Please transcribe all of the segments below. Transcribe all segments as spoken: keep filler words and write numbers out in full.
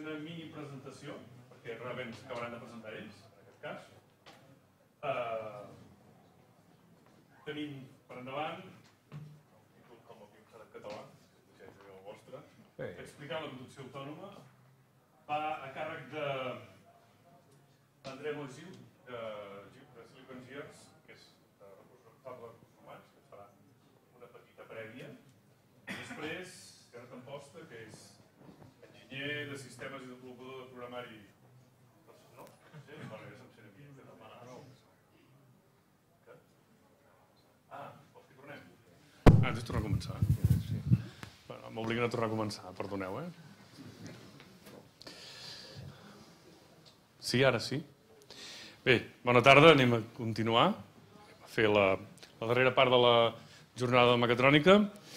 una mini presentació, perquè realment s'acabaran de presentar ells, en aquest cas. Tenim per endavant, com el títol en català, si és el vostre, explicant la conducció autònoma, va a càrrec de l'Andrea Moisil, de Silicon Gears, que és de recursos humans, que farà una petita prèvia. Després, Gerard Amposta, que és enginyer de sistemes i desenvolupador de programari. No? Sí, vale, és en Xerepi, que demana no. Ah, vols que tornem? Ah, ens tornem a començar. M'obliguen a tornar a començar, perdoneu, eh? Sí, ara sí. Bé, bona tarda, anem a continuar, a fer la, la darrera part de la jornada de mecatrònica.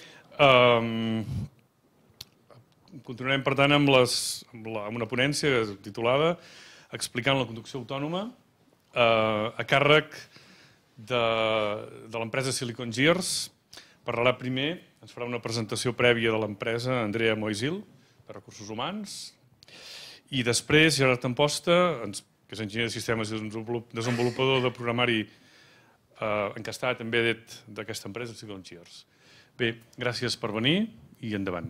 Um, continuarem, per tant, amb, les, amb, la, amb una ponència titulada Explicant la conducció autònoma uh, a càrrec de, de l'empresa Silicon Gears. Parlarà primer, ens farà una presentació prèvia de l'empresa Andrea Moisil, de Recursos Humans, i després Gerard Amposta, que és enginyer de sistemes i desenvolupador de programari encastat també d'aquesta empresa, Silicon Gears. Bé, gràcies per venir i endavant.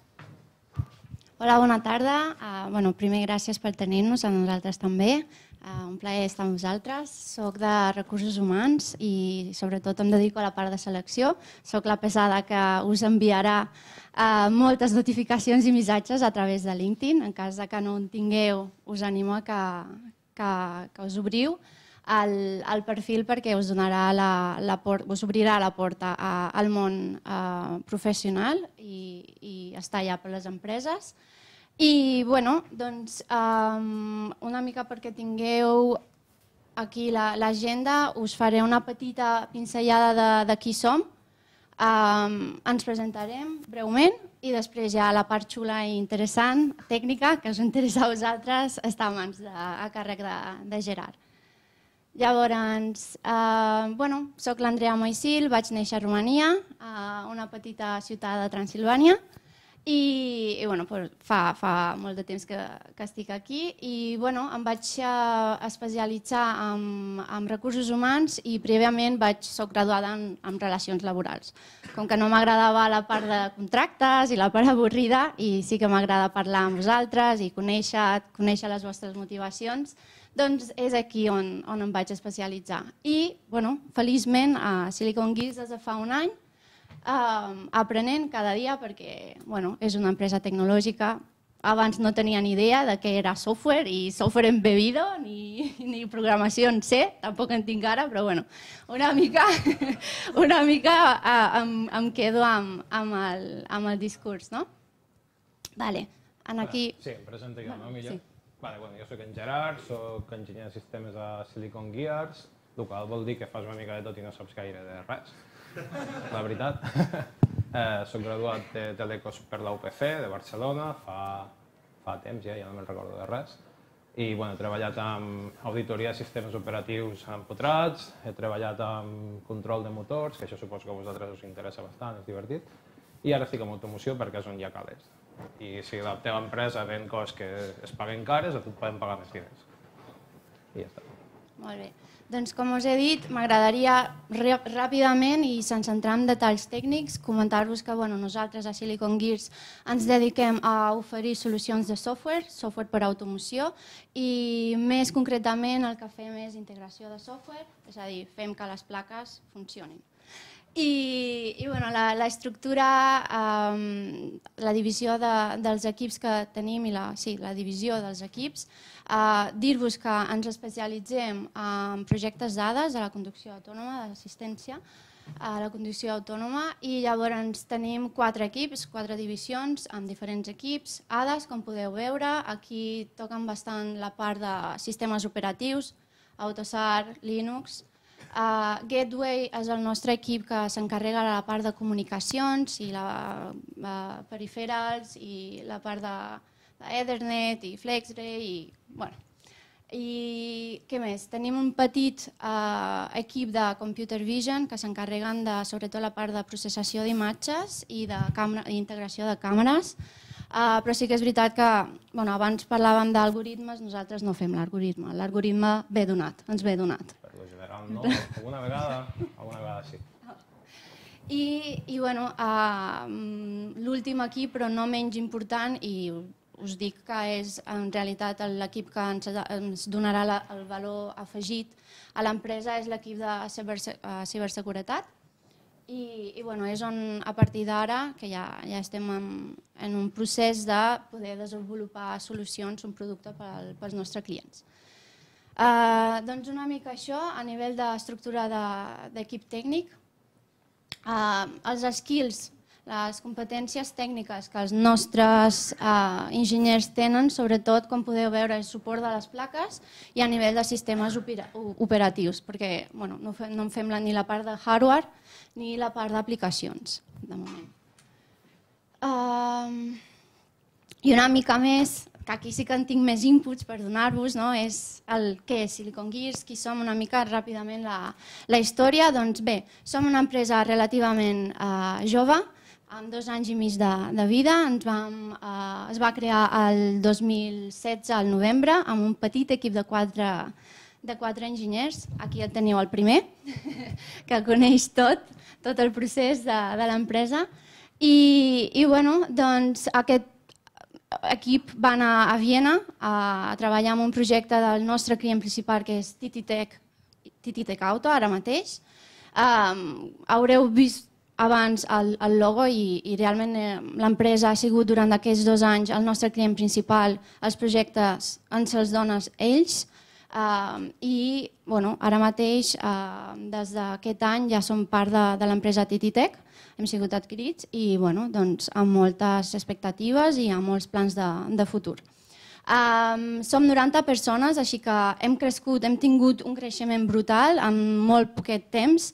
Hola, bona tarda. Primer, gràcies per tenir-nos, a nosaltres també. Un plaer estar amb vosaltres. Soc de Recursos Humans i sobretot em dedico a la part de selecció. Soc la pesada que us enviarà moltes notificacions i missatges a través de LinkedIn. En cas que no en tingueu, us animo a que us obriu el perfil perquè us obrirà la porta al món professional i estar allà per les empreses. I, bueno, doncs, una mica perquè tingueu aquí l'agenda, us faré una petita pinzellada de qui som. Ens presentarem breument i després ja la part xula i interessant, tècnica, que us interessa a vosaltres, està a mans a càrrec de Gerard. Llavors, soc l'Andrea Moisil, vaig néixer a Romania, a una petita ciutat de Transilvània, i fa molt de temps que estic aquí i em vaig especialitzar en recursos humans i prèviament soc graduada en relacions laborals. Com que no m'agradava la part de contractes i la part avorrida i sí que m'agrada parlar amb vosaltres i conèixer les vostres motivacions, doncs és aquí on em vaig especialitzar. I, feliçment, a Silicon Gears des de fa un any, aprenent cada dia perquè és una empresa tecnològica. Abans no tenia ni idea de què era software i software embebido ni programació en C, tampoc en tinc ara, però una mica em quedo amb el discurs. Sí, em presento jo, no? Millor. Jo soc en Gerard, soc enginyer de sistemes a Silicon Gears, el qual vol dir que fas una mica de tot i no saps gaire de res, la veritat. Soc graduat de Telecos per la U P C de Barcelona fa temps ja, ja no me'n recordo de res. I he treballat en auditoria de sistemes operatius empotrats, he treballat en control de motors, que això suposo que a vosaltres us interessa bastant, és divertit, i ara estic en automoció perquè és on hi ha calés. I si la teva empresa ven coses que es paguen cares, a tu et poden pagar més diners. I ja està. Molt bé. Doncs com us he dit, m'agradaria ràpidament i sense entrar en detalls tècnics comentar-vos que nosaltres a Silicon Gears ens dediquem a oferir solucions de software, software per a automoció i més concretament el que fem és integració de software, és a dir, fem que les plaques funcionin. I l'estructura, la divisió dels equips que tenim i la divisió dels equips, dir-vos que ens especialitzem en projectes dades de la conducció autònoma, d'assistència a la conducció autònoma i llavors tenim quatre equips, quatre divisions amb diferents equips. A D A S, com podeu veure, aquí toquen bastant la part de sistemes operatius, AUTOSAR, Linux. Gateway és el nostre equip que s'encarrega de la part de comunicacions i periferals i la part d'Ethernet i FlexRay. I què més? Tenim un petit equip de Computer Vision que s'encarreguen de sobretot la part de processació d'imatges i d'integració de càmeres. Uh, però sí que és veritat que bueno, abans parlàvem d'algoritmes, nosaltres no fem l'algoritme. L'algoritme ve donat, ens ve donat. Per lo general no, alguna vegada, alguna vegada sí. I, i bueno, uh, l'últim equip, però no menys important, i us dic que és en realitat l'equip que ens, ens donarà la, el valor afegit a l'empresa, és l'equip de ciber, uh, ciberseguretat. I, i bueno, és on a partir d'ara, que ja, ja estem en, en un procés de poder desenvolupar solucions, un producte pel, pels nostres clients. Uh, doncs una mica això, a nivell d'estructura d'equip tècnic. Uh, els skills, les competències tècniques que els nostres uh, enginyers tenen, sobretot, com podeu veure, el suport de les plaques i a nivell de sistemes opera operatius, perquè bueno, no, fem, no en fem la, ni la part de hardware ni la part d'aplicacions, de moment. Uh, I una mica més, que aquí sí que en tinc més inputs per donar-vos, no? És el què és Silicon Gears, qui som, una mica ràpidament la, la història. Doncs bé, som una empresa relativament uh, jove, amb dos anys i mig de, de vida. Ens vam, uh, es va crear el dos mil setze, al novembre, amb un petit equip de quatre, de quatre enginyers. Aquí el teniu el primer, que coneix tot, tot el procés de, de l'empresa. I, i bueno, doncs aquest equip va anar a Viena a, a treballar en un projecte del nostre client principal, que és T T Tech, T T Tech Auto, ara mateix. Um, haureu vist abans el, el logo i, i realment eh, l'empresa ha sigut durant aquests dos anys el nostre client principal. Els projectes ens els donen ells uh, i bueno, ara mateix, uh, des d'aquest any, ja som part de, de l'empresa T T Tech. Hem sigut adquirits i bueno, doncs, amb moltes expectatives i amb molts plans de, de futur. Um, som noranta persones, així que hem crescut, hem tingut un creixement brutal en molt poquet temps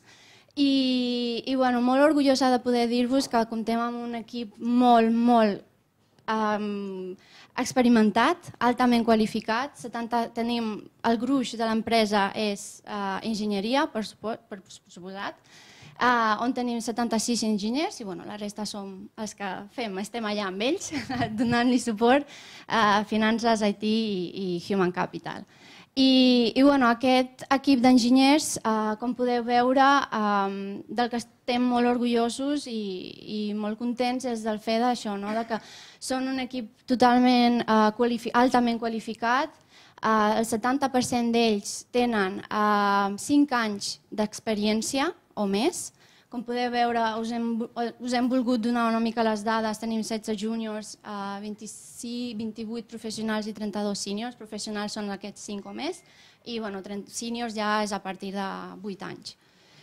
i, i bueno, molt orgullosa de poder dir-vos que comptem amb un equip molt, molt um, experimentat, altament qualificat. setanta, tenim, el gruix de l'empresa és uh, enginyeria, per, per suposat, Uh, on tenim setanta-sis enginyers i bueno, la resta som els que fem, estem allà amb ells, donant-li suport a uh, finances, I T i, i Human Capital. I, i bueno, aquest equip d'enginyers, uh, com podeu veure, um, del que estem molt orgullosos i, i molt contents és del fet d'això, no? De que són un equip totalment uh, qualifi altament qualificat. Uh, el setanta per cent d'ells tenen uh, cinc anys d'experiència o més. Com podeu veure, us hem, us hem volgut donar una mica les dades. Tenim setze júniors, vint-i-sis, vint-i-vuit professionals i trenta-dos seniors. Professionals són aquests cinc o més i bueno, seniors ja és a partir de vuit anys.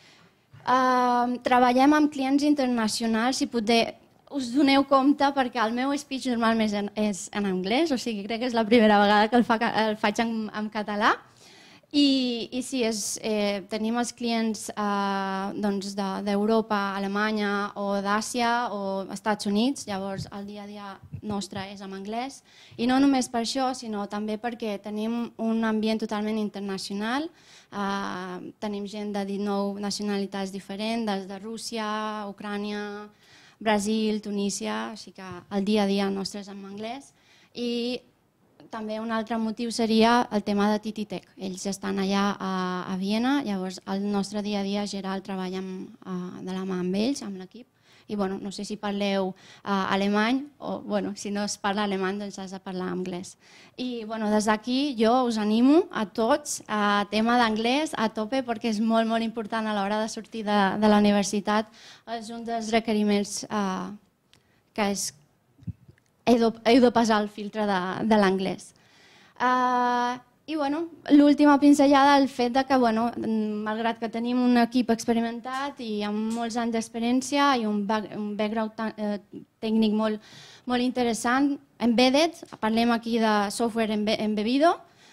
Uh, treballem amb clients internacionals i poder us doneu compte perquè el meu speech normalment és en anglès, o sigui, crec que és la primera vegada que el, fa, el faig en, en català. I, i sí, és, eh, tenim els clients eh, doncs d'Europa, Alemanya o d'Àsia o Estats Units, llavors el dia a dia nostre és en anglès. I no només per això, sinó també perquè tenim un ambient totalment internacional. Eh, tenim gent de dinou nacionalitats diferents, des de Rússia, Ucrània, Brasil, Tunísia, així que el dia a dia nostre és en anglès. I també un altre motiu seria el tema de T T Tech. Ells estan allà a, a Viena, llavors el nostre dia a dia serà el treball amb, uh, de la mà amb ells, amb l'equip. I bueno, no sé si parleu uh, alemany o bueno, si no es parla alemany doncs has de parlar anglès. I bueno, des d'aquí jo us animo a tots a tema d'anglès a tope perquè és molt, molt important a l'hora de sortir de, de la universitat. És un dels requeriments uh, que és heu de passar el filtre de, de l'anglès. Uh, I bueno, l'última pinzellada, el fet de que, bueno, malgrat que tenim un equip experimentat i amb molts anys d'experiència i un, back, un background eh, tècnic molt, molt interessant, embedded, parlem aquí de software embebido,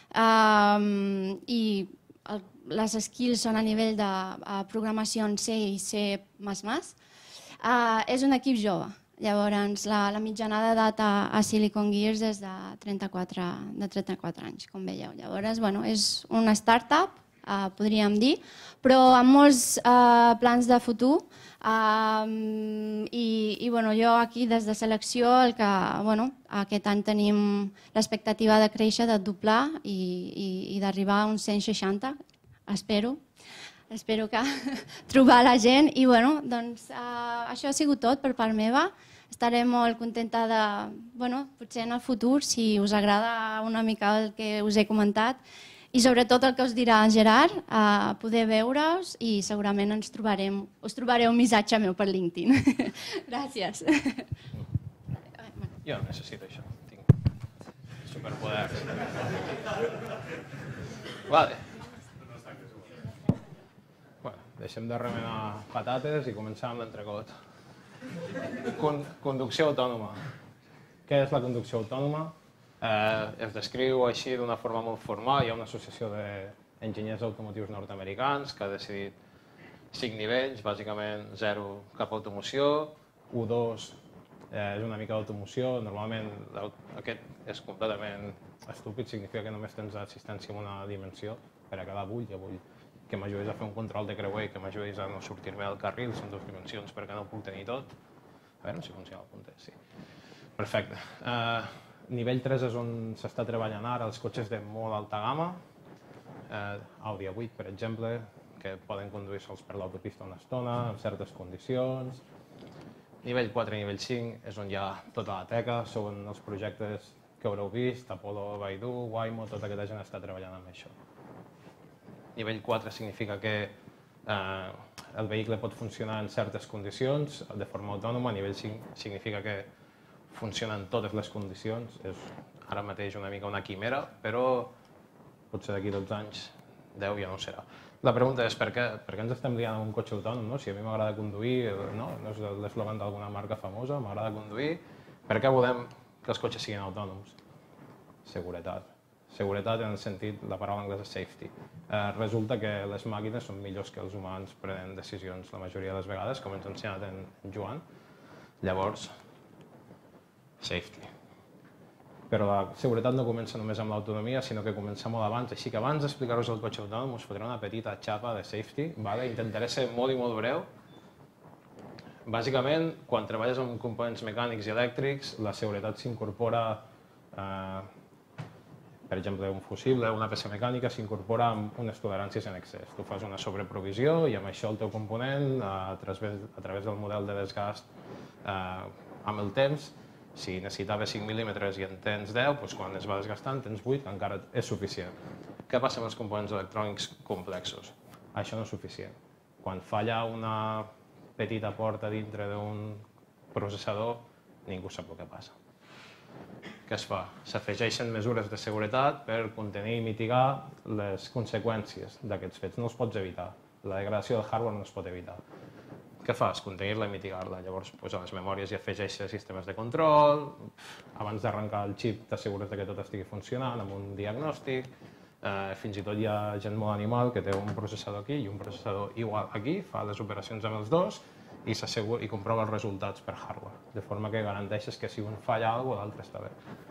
uh, i el, les skills són a nivell de uh, programació en C i C més més, uh, és un equip jove. Llavors, la, la mitjana d'edat a, a Silicon Gears és de trenta-quatre, de trenta-quatre anys, com veieu. Llavors, bueno, és una startup eh, podríem dir, però amb molts eh, plans de futur. Um, i, i bueno, jo aquí des de selecció el que, bueno, aquest any tenim l'expectativa de créixer, de doblar i, i, i d'arribar a uns cent seixanta, espero. Espero que trobar la gent i bueno, doncs, uh, això ha sigut tot per part meva. Estaré molt contenta de, bueno, potser en el futur, si us agrada una mica el que us he comentat, i sobretot el que us dirà Gerard, eh, poder veure-us i segurament ens trobarem, us trobareu un missatge meu per LinkedIn. Gràcies. Jo necessito això, tinc superpoders. Vale. Bueno, deixem de remenar patates i començar amb l'entrecot. Con conducció autònoma. Què és la conducció autònoma? Eh, es descriu així d'una forma molt formal. Hi ha una associació d'enginyers automotius nord-americans que ha decidit cinc nivells, bàsicament zero cap automoció, u dos eh, és una mica d'automoció, normalment aquest és completament estúpid, significa que només tens assistència en una dimensió per a cada bull, jo vull que m'ajudis a fer un control de creuer, que m'ajudis a no sortir-me del carril, són dues dimensions perquè no ho puc tenir tot. A veure si funciona el punter, sí. Perfecte. Eh, Nivell tres és on s'està treballant ara els cotxes de molt alta gamma, eh, Audi A vuit, per exemple, que poden conduir sols per l'autopista una estona, en certes condicions. Nivell quatre i nivell cinc és on hi ha tota la teca, són els projectes que haureu vist, Apollo, Baidu, Waymo, tota aquesta gent està treballant amb això. Nivell quatre significa que eh, el vehicle pot funcionar en certes condicions de forma autònoma, nivell cinc significa que funciona en totes les condicions, és ara mateix una mica una quimera, però potser d'aquí dotze anys, deu ja no serà. La pregunta és per què, per què ens estem liant amb un cotxe autònom? No? Si a mi m'agrada conduir, no, no és l'eslògan d'alguna marca famosa, m'agrada conduir, per què volem que els cotxes siguin autònoms? Seguretat. Seguretat en el sentit, la paraula anglesa és safety. Eh, resulta que les màquines són millors que els humans prenent decisions la majoria de les vegades, com ens ha ensenyat en Joan. Llavors, safety. Però la seguretat no comença només amb l'autonomia, sinó que comença molt abans. Així que abans d'explicar-vos el cotxe autònom us fotré una petita xapa de safety. Vale? Intentaré ser molt i molt breu. Bàsicament, quan treballes amb components mecànics i elèctrics, la seguretat s'incorpora, eh, per exemple, un fusible, una peça mecànica, s'incorpora amb unes toleràncies en excés. Tu fas una sobreprovisió i amb això el teu component, a través, a través del model de desgast eh, amb el temps, si necessitava cinc mil·límetres i en tens deu, doncs quan es va desgastant tens vuit, que encara és suficient. Què passa amb els components electrònics complexos? Això no és suficient. Quan falla una petita porta dintre d'un processador, ningú sap el que passa. Què es fa? S'afegeixen mesures de seguretat per contenir i mitigar les conseqüències d'aquests fets. No els pots evitar. La degradació del hardware no es pot evitar. Què fas? Contenir-la i mitigar-la. Llavors, a les memòries hi afegeixes sistemes de control, abans d'arrencar el xip t'assegures que tot estigui funcionant amb un diagnòstic, fins i tot hi ha gent molt animal que té un processador aquí i un processador igual aquí, fa les operacions amb els dos i s'assegura i comprova els resultats per hardware, de forma que garanteixes que si un falla alguna cosa, l'altre està bé.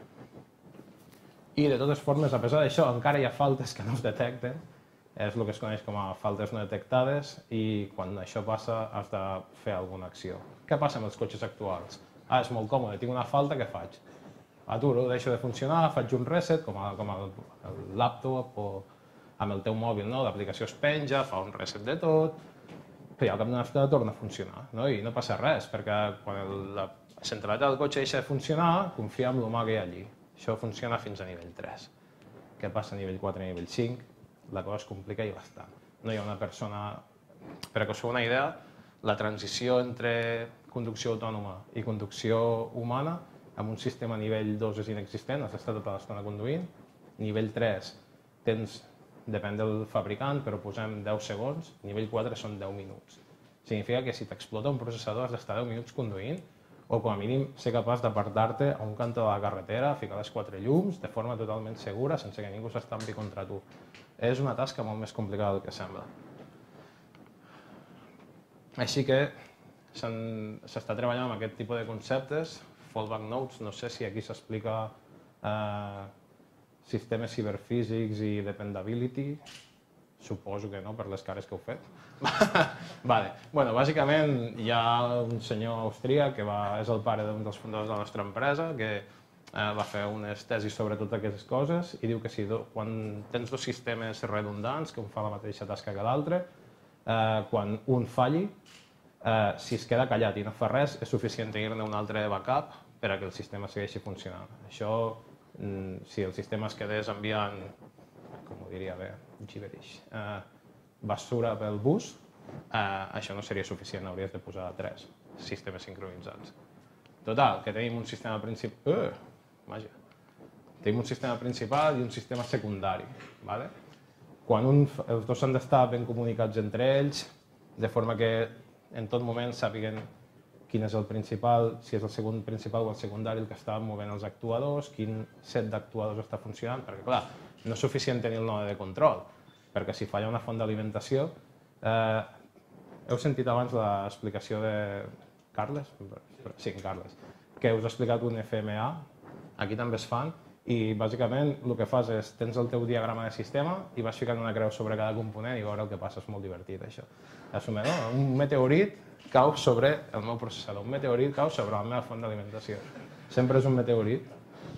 I de totes formes, a pesar d'això, encara hi ha faltes que no es detecten, és el que es coneix com a faltes no detectades i quan això passa has de fer alguna acció. Què passa amb els cotxes actuals? Ah, és molt còmode, tinc una falta, què faig? Aturo, deixo de funcionar, faig un reset, com, a, com el, el laptop o amb el teu mòbil, no? L'aplicació es penja, fa un reset de tot, però al cap d'una estona torna a funcionar, no? I no passa res, perquè quan el, la centralitat del cotxe deixa de funcionar, confia en l'humà que hi ha allí. Això funciona fins a nivell tres. Què passa a nivell quatre i nivell cinc? La cosa es complica i bastant. No hi ha una persona... Per a que us feu una idea, la transició entre conducció autònoma i conducció humana amb un sistema a nivell dos és inexistent, has d'estar tota l'estona conduint. Nivell tres tens, depèn del fabricant, però posem deu segons. Nivell quatre són deu minuts. Significa que si t'explota un processador has d'estar deu minuts conduint o com a mínim ser capaç d'apartar-te a un cantó de la carretera, ficar les quatre llums de forma totalment segura sense que ningú s'estampi contra tu. És una tasca molt més complicada del que sembla. Així que s'està treballant amb aquest tipus de conceptes, fallback nodes, no sé si aquí s'explica eh, sistemes ciberfísics i dependability, Suposo que no, per les cares que heu fet. Vale. Bueno, bàsicament hi ha un senyor austríac que va, és el pare d'un dels fundadors de la nostra empresa que eh, va fer unes tesis sobre totes aquestes coses i diu que si do, quan tens dos sistemes redundants, que un fa la mateixa tasca que l'altre, eh, quan un falli, eh, si es queda callat i no fa res, és suficient tenir-ne un altre backup per a que el sistema segueixi funcionant. Això, si el sistema es quedés enviant, com ho diria bé, gibberish, eh, basura pel bus, eh, això no seria suficient, hauries de posar tres sistemes sincronitzats. Total, que tenim un sistema principal, uh, màgia. Tenim un sistema principal i un sistema secundari. Vale? Quan un, els dos han d'estar ben comunicats entre ells, de forma que en tot moment sàpiguen quin és el principal, si és el segon principal o el secundari el que està movent els actuadors, quin set d'actuadors està funcionant, perquè clar, no és suficient tenir el node de control, perquè si falla una font d'alimentació... Eh, heu sentit abans l'explicació de Carles? Sí, Carles. Que us ha explicat un F M A, aquí també es fan, i bàsicament el que fas és, tens el teu diagrama de sistema i vas ficant una creu sobre cada component i veure el que passa, és molt divertit això. Assumir, no? Un meteorit cau sobre el meu processador, un meteorit cau sobre la meva font d'alimentació. Sempre és un meteorit.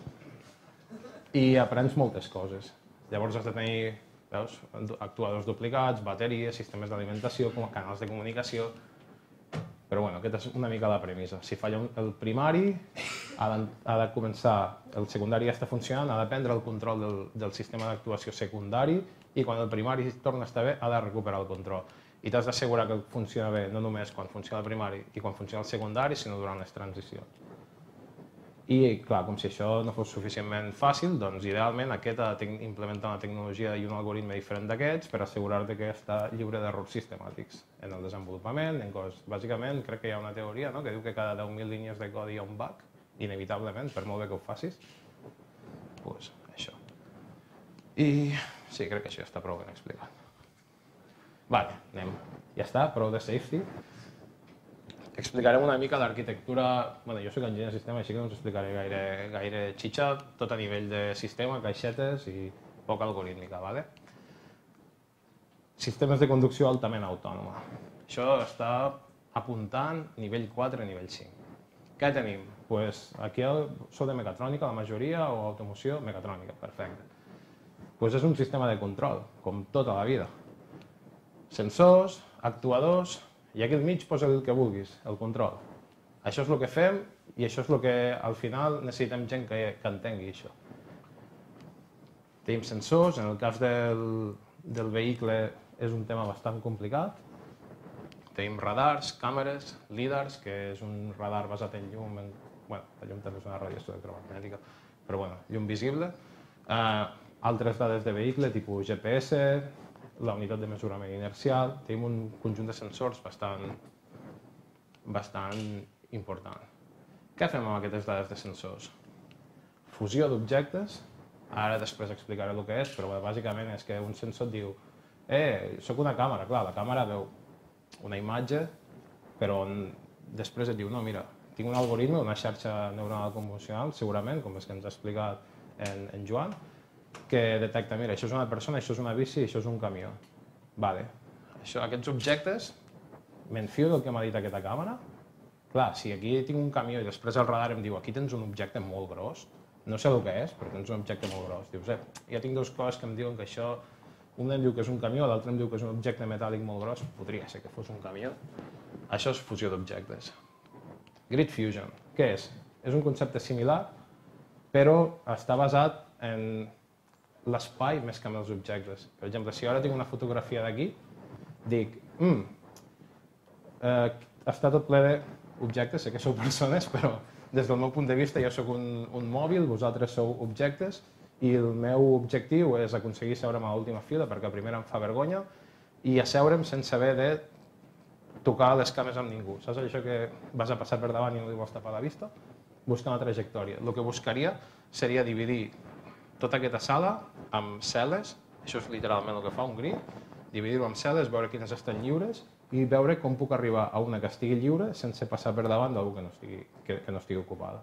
I aprens moltes coses. Llavors has de tenir, veus, actuadors duplicats, bateries, sistemes d'alimentació, canals de comunicació... Però bueno, aquesta és una mica la premissa. Si falla el primari, ha de, ha de començar, el secundari ja està funcionant, ha de prendre el control del, del sistema d'actuació secundari i quan el primari torna a estar bé, ha de recuperar el control. I t'has d'assegurar que funciona bé no només quan funciona el primari i quan funciona el secundari, sinó durant les transicions. I, clar, com si això no fos suficientment fàcil, doncs idealment aquest ha de implementar una tecnologia i un algoritme diferent d'aquests per assegurar-te que està lliure d'errors sistemàtics en el desenvolupament, en coses. Bàsicament, crec que hi ha una teoria no? que diu que cada deu mil línies de codi hi ha un bug, inevitablement, per molt bé que ho facis. Doncs pues, això. I sí, crec que això ja està prou ben explicat. Vale, anem. Ja està, prou de safety. Explicarem una mica l'arquitectura... Bueno, jo soc enginyer de sistema, així que no us explicaré gaire, gaire xitxa, tot a nivell de sistema, caixetes i poca algorítmica, ¿vale? Sistemes de conducció altament autònoma. Això està apuntant nivell quatre, nivell cinc. Què tenim? Pues aquí sou de mecatrònica, la majoria, o automoció, mecatrònica, perfecte. Pues és un sistema de control, com tota la vida. Sensors, actuadors... I aquí al mig posa el que vulguis, el control. Això és el que fem i això és el que al final necessitem gent que, que entengui això. Tenim sensors, en el cas del, del vehicle és un tema bastant complicat. Tenim radars, càmeres, lídars, que és un radar basat en llum, en, bueno, la llum també és una radiació electromagnètica, però bueno, llum visible. Eh, altres dades de vehicle, tipus G P S, la unitat de mesurament inercial, tenim un conjunt de sensors bastant, bastant important. Què fem amb aquestes dades de sensors? Fusió d'objectes, ara després explicaré el que és, però bàsicament és que un sensor et diu eh, soc una càmera, clar, la càmera veu una imatge, però després et diu, no, mira, tinc un algoritme, una xarxa neuronal convolucional, segurament, com és que ens ha explicat en, en Joan, que detecta, mira, això és una persona, això és una bici, això és un camió. Vale. Això, aquests objectes, m'enfio del que m'ha dit aquesta càmera. Clar, si aquí tinc un camió i després el radar em diu aquí tens un objecte molt gros, no sé el que és, però tens un objecte molt gros. Dius, eh, ja tinc dues coses que em diuen que això, un em diu que és un camió, l'altre em diu que és un objecte metàl·lic molt gros, podria ser que fos un camió. Això és fusió d'objectes. Grid Fusion, què és? És un concepte similar, però està basat en l'espai més que amb els objectes. Per exemple, si ara tinc una fotografia d'aquí, dic, mm, eh, està tot ple d'objectes, sé que sou persones, però des del meu punt de vista jo sóc un, un mòbil, vosaltres sou objectes, i el meu objectiu és aconseguir seure'm a l'última fila, perquè primer em fa vergonya, i asseure'm sense haver de tocar les cames amb ningú. Saps això que vas a passar per davant i no li vols tapar la vista? Busca una trajectòria. El que buscaria seria dividir tota aquesta sala amb cel·les, això és literalment el que fa un grid, dividir-ho amb cel·les, veure quines estan lliures i veure com puc arribar a una que estigui lliure sense passar per davant d'algú que, no estigui, que, que no estigui ocupada.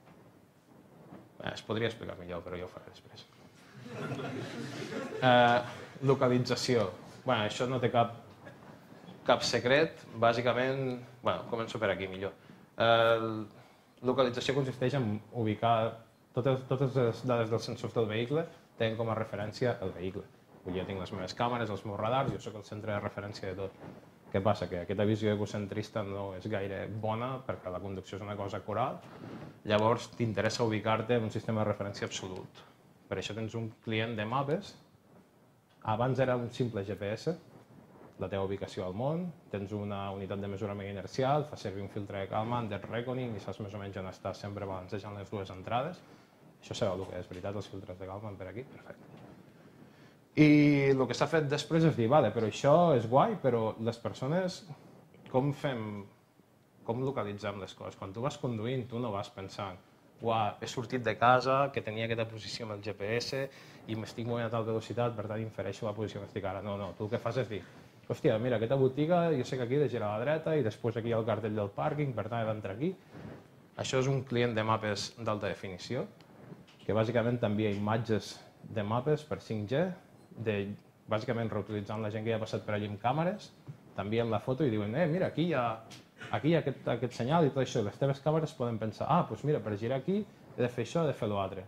Eh, es podria explicar millor, però jo ho faré després. Eh, localització. Bueno, això no té cap, cap secret. Bàsicament, bueno, començo per aquí millor. Eh, localització consisteix en ubicar totes, totes les dades dels sensors del vehicle tenen com a referència el vehicle. Jo tinc les meves càmeres, els meus radars, jo sóc el centre de referència de tot. Què passa? Que aquesta visió egocentrista no és gaire bona perquè la conducció és una cosa coral, llavors t'interessa ubicar-te en un sistema de referència absolut. Per això tens un client de mapes, abans era un simple G P S, la teva ubicació al món, tens una unitat de mesurament inercial, fa servir un filtre de Kalman, Dead Reckoning, i saps més o menys on estàs sempre balancejant les dues entrades. Això sabeu el que és veritat, els filtres de Kalman per aquí? Perfecte. I el que s'ha fet després és dir, vale, però això és guai, però les persones, com fem, com localitzem les coses? Quan tu vas conduint, tu no vas pensant, uah, he sortit de casa, que tenia aquesta posició amb el G P S i m'estic movent a tal velocitat, per tant infereixo la posició on estic ara. No, no, tu el que fas és dir, hòstia, mira, aquesta botiga, jo sé que aquí he de girar a la dreta i després aquí hi ha el cartell del pàrquing, per tant he d'entrar aquí. Això és un client de mapes d'alta definició, que bàsicament t'envia imatges de mapes per cinc G, de, bàsicament reutilitzant la gent que ja ha passat per allà amb càmeres, t'envien la foto i diuen, eh, mira, aquí hi ha, aquí hi ha aquest, aquest senyal i tot això. Les teves càmeres poden pensar, ah, doncs mira, per girar aquí he de fer això, he de fer l'altre.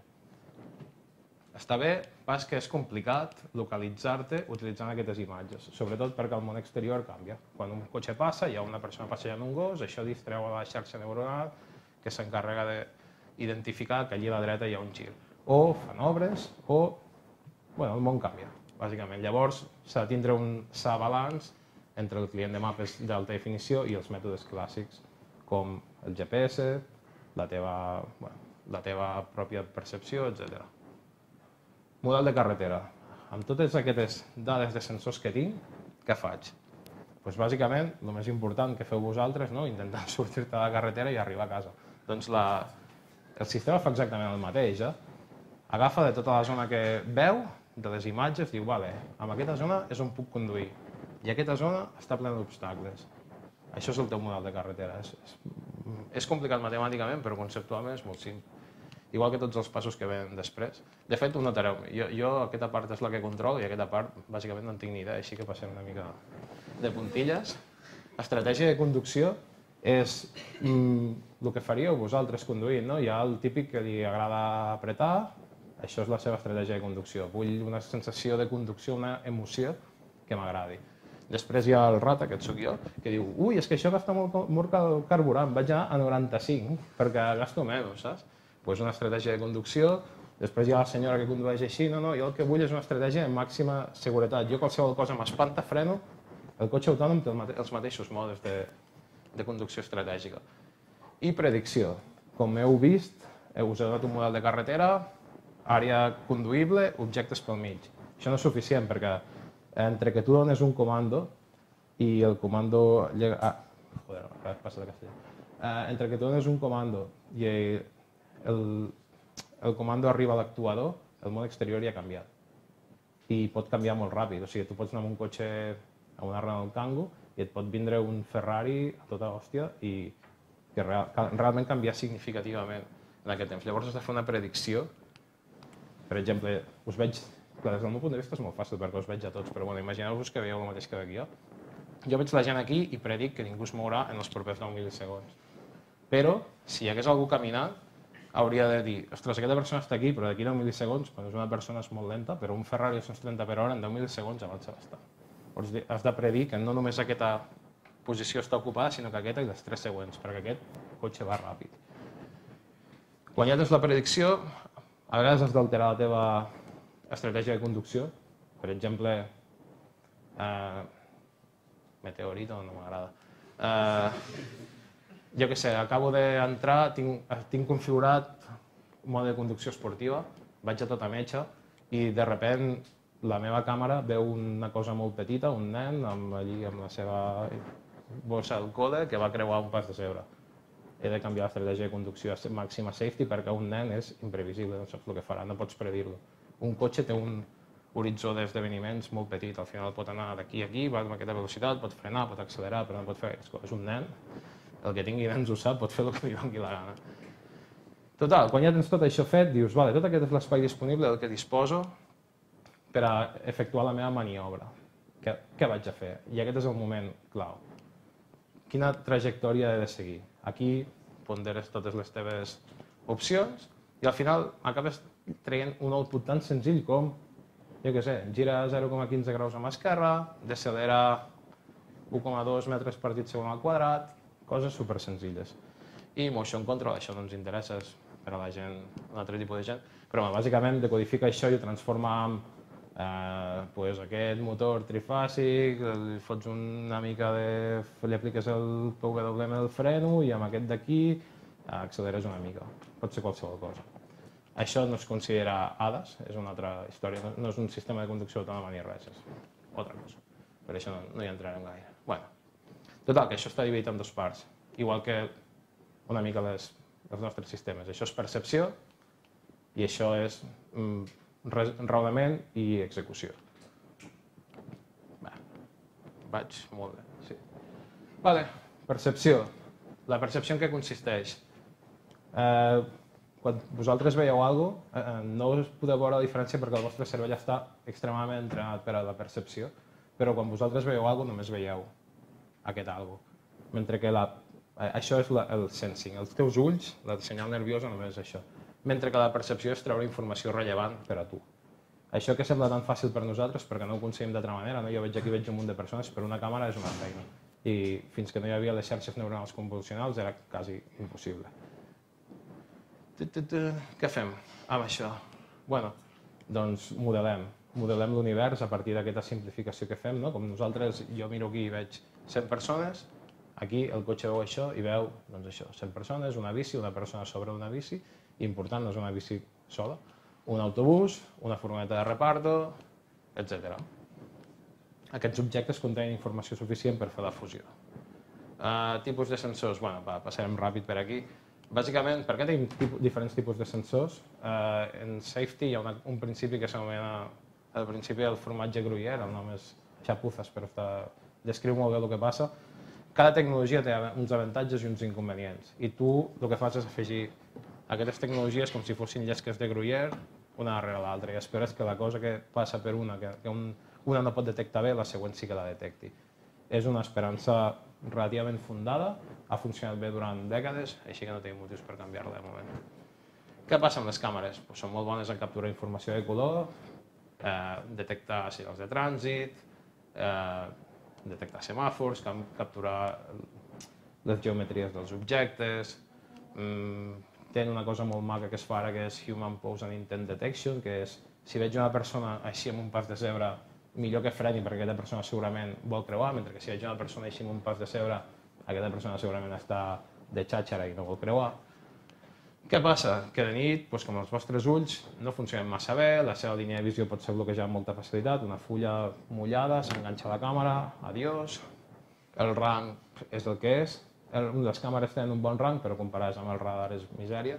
Està bé, pas que és complicat localitzar-te utilitzant aquestes imatges, sobretot perquè el món exterior canvia. Quan un cotxe passa, hi ha una persona passejant un gos, això distreu a la xarxa neuronal que s'encarrega d'identificar que allí a la dreta hi ha un gir. O fan obres, o... bueno, el món canvia, bàsicament. Llavors, s'ha de tindre un sa balanç entre el client de mapes d'alta definició i els mètodes clàssics, com el G P S, la teva, bueno, la teva pròpia percepció, etcètera. Model de carretera. Amb totes aquestes dades de sensors que tinc, què faig? Doncs bàsicament, el més important que feu vosaltres, no? Intentar sortir-te de la carretera i arribar a casa. Doncs la... el sistema fa exactament el mateix. Eh? Agafa de tota la zona que veu, de les imatges, diu, vale, en aquesta zona és on puc conduir i aquesta zona està plena d'obstacles. Això és el teu model de carretera. És, és, és complicat matemàticament, però conceptualment és molt simple. Igual que tots els passos que venen després. De fet, ho notareu. Jo, jo aquesta part és la que controlo i aquesta part, bàsicament, no en tinc ni idea, així que passem una mica de puntilles. Estratègia de conducció és mm, el que faríeu vosaltres conduint, no? Hi ha el típic que li agrada apretar, això és la seva estratègia de conducció. Vull una sensació de conducció, una emoció que m'agradi. Després hi ha el rata, que et soc jo, que diu, ui, és que això gasta molt, molt carburant, vaig anar a noranta-cinc perquè gasto menys, saps? Pues una estratègia de conducció. Després hi ha la senyora que condueix així, no, no, jo el que vull és una estratègia de màxima seguretat. Jo qualsevol cosa m'espanta, freno, el cotxe autònom té els mateixos modes de, de conducció estratègica. I predicció. Com heu vist, us he donat un model de carretera, àrea conduïble, objectes pel mig. Això no és suficient perquè entre que tu dones un comando i el comando... Ah, joder, he passat a castellà. Eh, entre que tu dones un comando i el, el comando arriba a l'actuador, el món exterior ja ha canviat. I pot canviar molt ràpid. O sigui, tu pots anar amb un cotxe a una Renault Kangoo i et pot vindre un Ferrari a tota hòstia i que real, realment canviar significativament en aquest temps. Llavors has de fer una predicció. Per exemple, us veig... Clar, des del meu punt de vista és molt fàcil perquè us veig a tots, però bueno, imagineu-vos que veieu el mateix que veig jo. Jo veig la gent aquí i predic que ningú es mourà en els propers deu mil·lisegons. Però, si hi hagués algú caminant, hauria de dir, ostres, aquesta persona està aquí, però d'aquí deu mil·lisegons, quan és una persona és molt lenta, però un Ferrari a cent trenta per hora en deu mil·lisegons avança bastant. Llavors has de predir que no només aquesta posició està ocupada, sinó que aquesta i les tres següents, perquè aquest cotxe va ràpid. Quan ja tens la predicció, a vegades has d'alterar la teva estratègia de conducció. Per exemple, eh, Meteorito no m'agrada. Eh, jo què sé, acabo d'entrar, tinc, tinc configurat un mode de conducció esportiva, vaig a tota metxa i de repent la meva càmera veu una cosa molt petita, un nen amb, allí, amb la seva bossa al code que va creuar un pas de zebra. He de canviar l'estratègia de conducció a màxima safety perquè un nen és imprevisible, no saps el que farà, no pots predir-lo. Un cotxe té un horitzó d'esdeveniments molt petit, al final pot anar d'aquí a aquí, va amb aquesta velocitat, pot frenar, pot accelerar, però no pot fer aquestes coses. Un nen, el que tingui nens ho sap, pot fer el que li doni la gana. Total, quan ja tens tot això fet, dius, vale, tot aquest és l'espai disponible del que disposo per a efectuar la meva maniobra. què, què vaig a fer? I aquest és el moment clau. Quina trajectòria he de seguir? Aquí ponderes totes les teves opcions i al final acabes traient un output tan senzill com, jo què sé, gira zero coma quinze graus a mà esquerra, decelera u coma dos metres per segon al quadrat, coses super senzilles. I motion control, això no ens interessa, és per a la gent, un altre tipus de gent, però bàsicament decodifica això i ho transforma en eh, pues aquest motor trifàsic, li fots una mica de... li apliques el P W M del freno i amb aquest d'aquí acceleres una mica. Pot ser qualsevol cosa. Això no es considera A D A S, és una altra història, no, no és un sistema de conducció autònoma ni res, és altra cosa. Per això no, no hi entrarem gaire. Bueno, total, que això està dividit en dues parts, igual que una mica les, els nostres sistemes. Això és percepció i això és mm, raonament i execució. Bé, vaig molt bé, sí. Vale, percepció. La percepció en què consisteix? Eh, quan vosaltres veieu alguna cosa, eh, no us podeu veure la diferència perquè el vostre cervell està extremadament entrenat per a la percepció, però quan vosaltres veieu alguna cosa només veieu aquest alguna cosa. Mentre que la, eh, això és la, el sensing. Els teus ulls, la senyal nerviosa només és això. Mentre que la percepció és treure informació rellevant per a tu. Això que sembla tan fàcil per nosaltres perquè no ho aconseguim d'altra manera, no? Jo veig aquí veig un munt de persones, però una càmera és una feina. I fins que no hi havia les xarxes neuronals convolucionals era quasi impossible. Què fem amb això? Bueno, doncs modelem. Modelem l'univers a partir d'aquesta simplificació que fem, no? Com nosaltres, jo miro aquí i veig cent persones, aquí el cotxe veu això i veu doncs això, cent persones, una bici, una persona sobre una bici, important, no és una bici sola, un autobús, una furgoneta de reparto, etcètera. Aquests objectes contenen informació suficient per fer la fusió. Uh, tipus de sensors, bueno, va, passarem ràpid per aquí. Bàsicament, per què tenim tipus, diferents tipus de sensors? Uh, en safety hi ha una, un principi que s'anomena el principi del formatge Gruyère, el nom és xapuzas, però està, descriu molt bé el que passa. Cada tecnologia té uns avantatges i uns inconvenients, i tu el que fas és afegir aquestes tecnologies com si fossin llesques de Gruyère, una darrere l'altra, i esperes que la cosa que passa per una, que, que un, una no pot detectar bé, la següent sí que la detecti. És una esperança relativament fundada, ha funcionat bé durant dècades, així que no tenim motius per canviar-la de moment. Què passa amb les càmeres? Pues són molt bones en capturar informació de color, eh, detectar senyals de trànsit, eh, detectar semàfors, capturar les geometries dels objectes, mm, tenen una cosa molt maca que es fa ara, que és Human Pose and Intent Detection, que és, si veig una persona així amb un pas de zebra, millor que freni, perquè aquesta persona segurament vol creuar, mentre que si veig una persona així amb un pas de zebra, aquesta persona segurament està de xàxera i no vol creuar. Què passa? Que de nit, doncs, com els vostres ulls, no funcionen massa bé, la seva línia de visió pot ser bloquejada amb molta facilitat, una fulla mullada, s'enganxa a la càmera, adiós, el rang és el que és, les càmeres tenen un bon rang, però comparades amb el radar és misèria,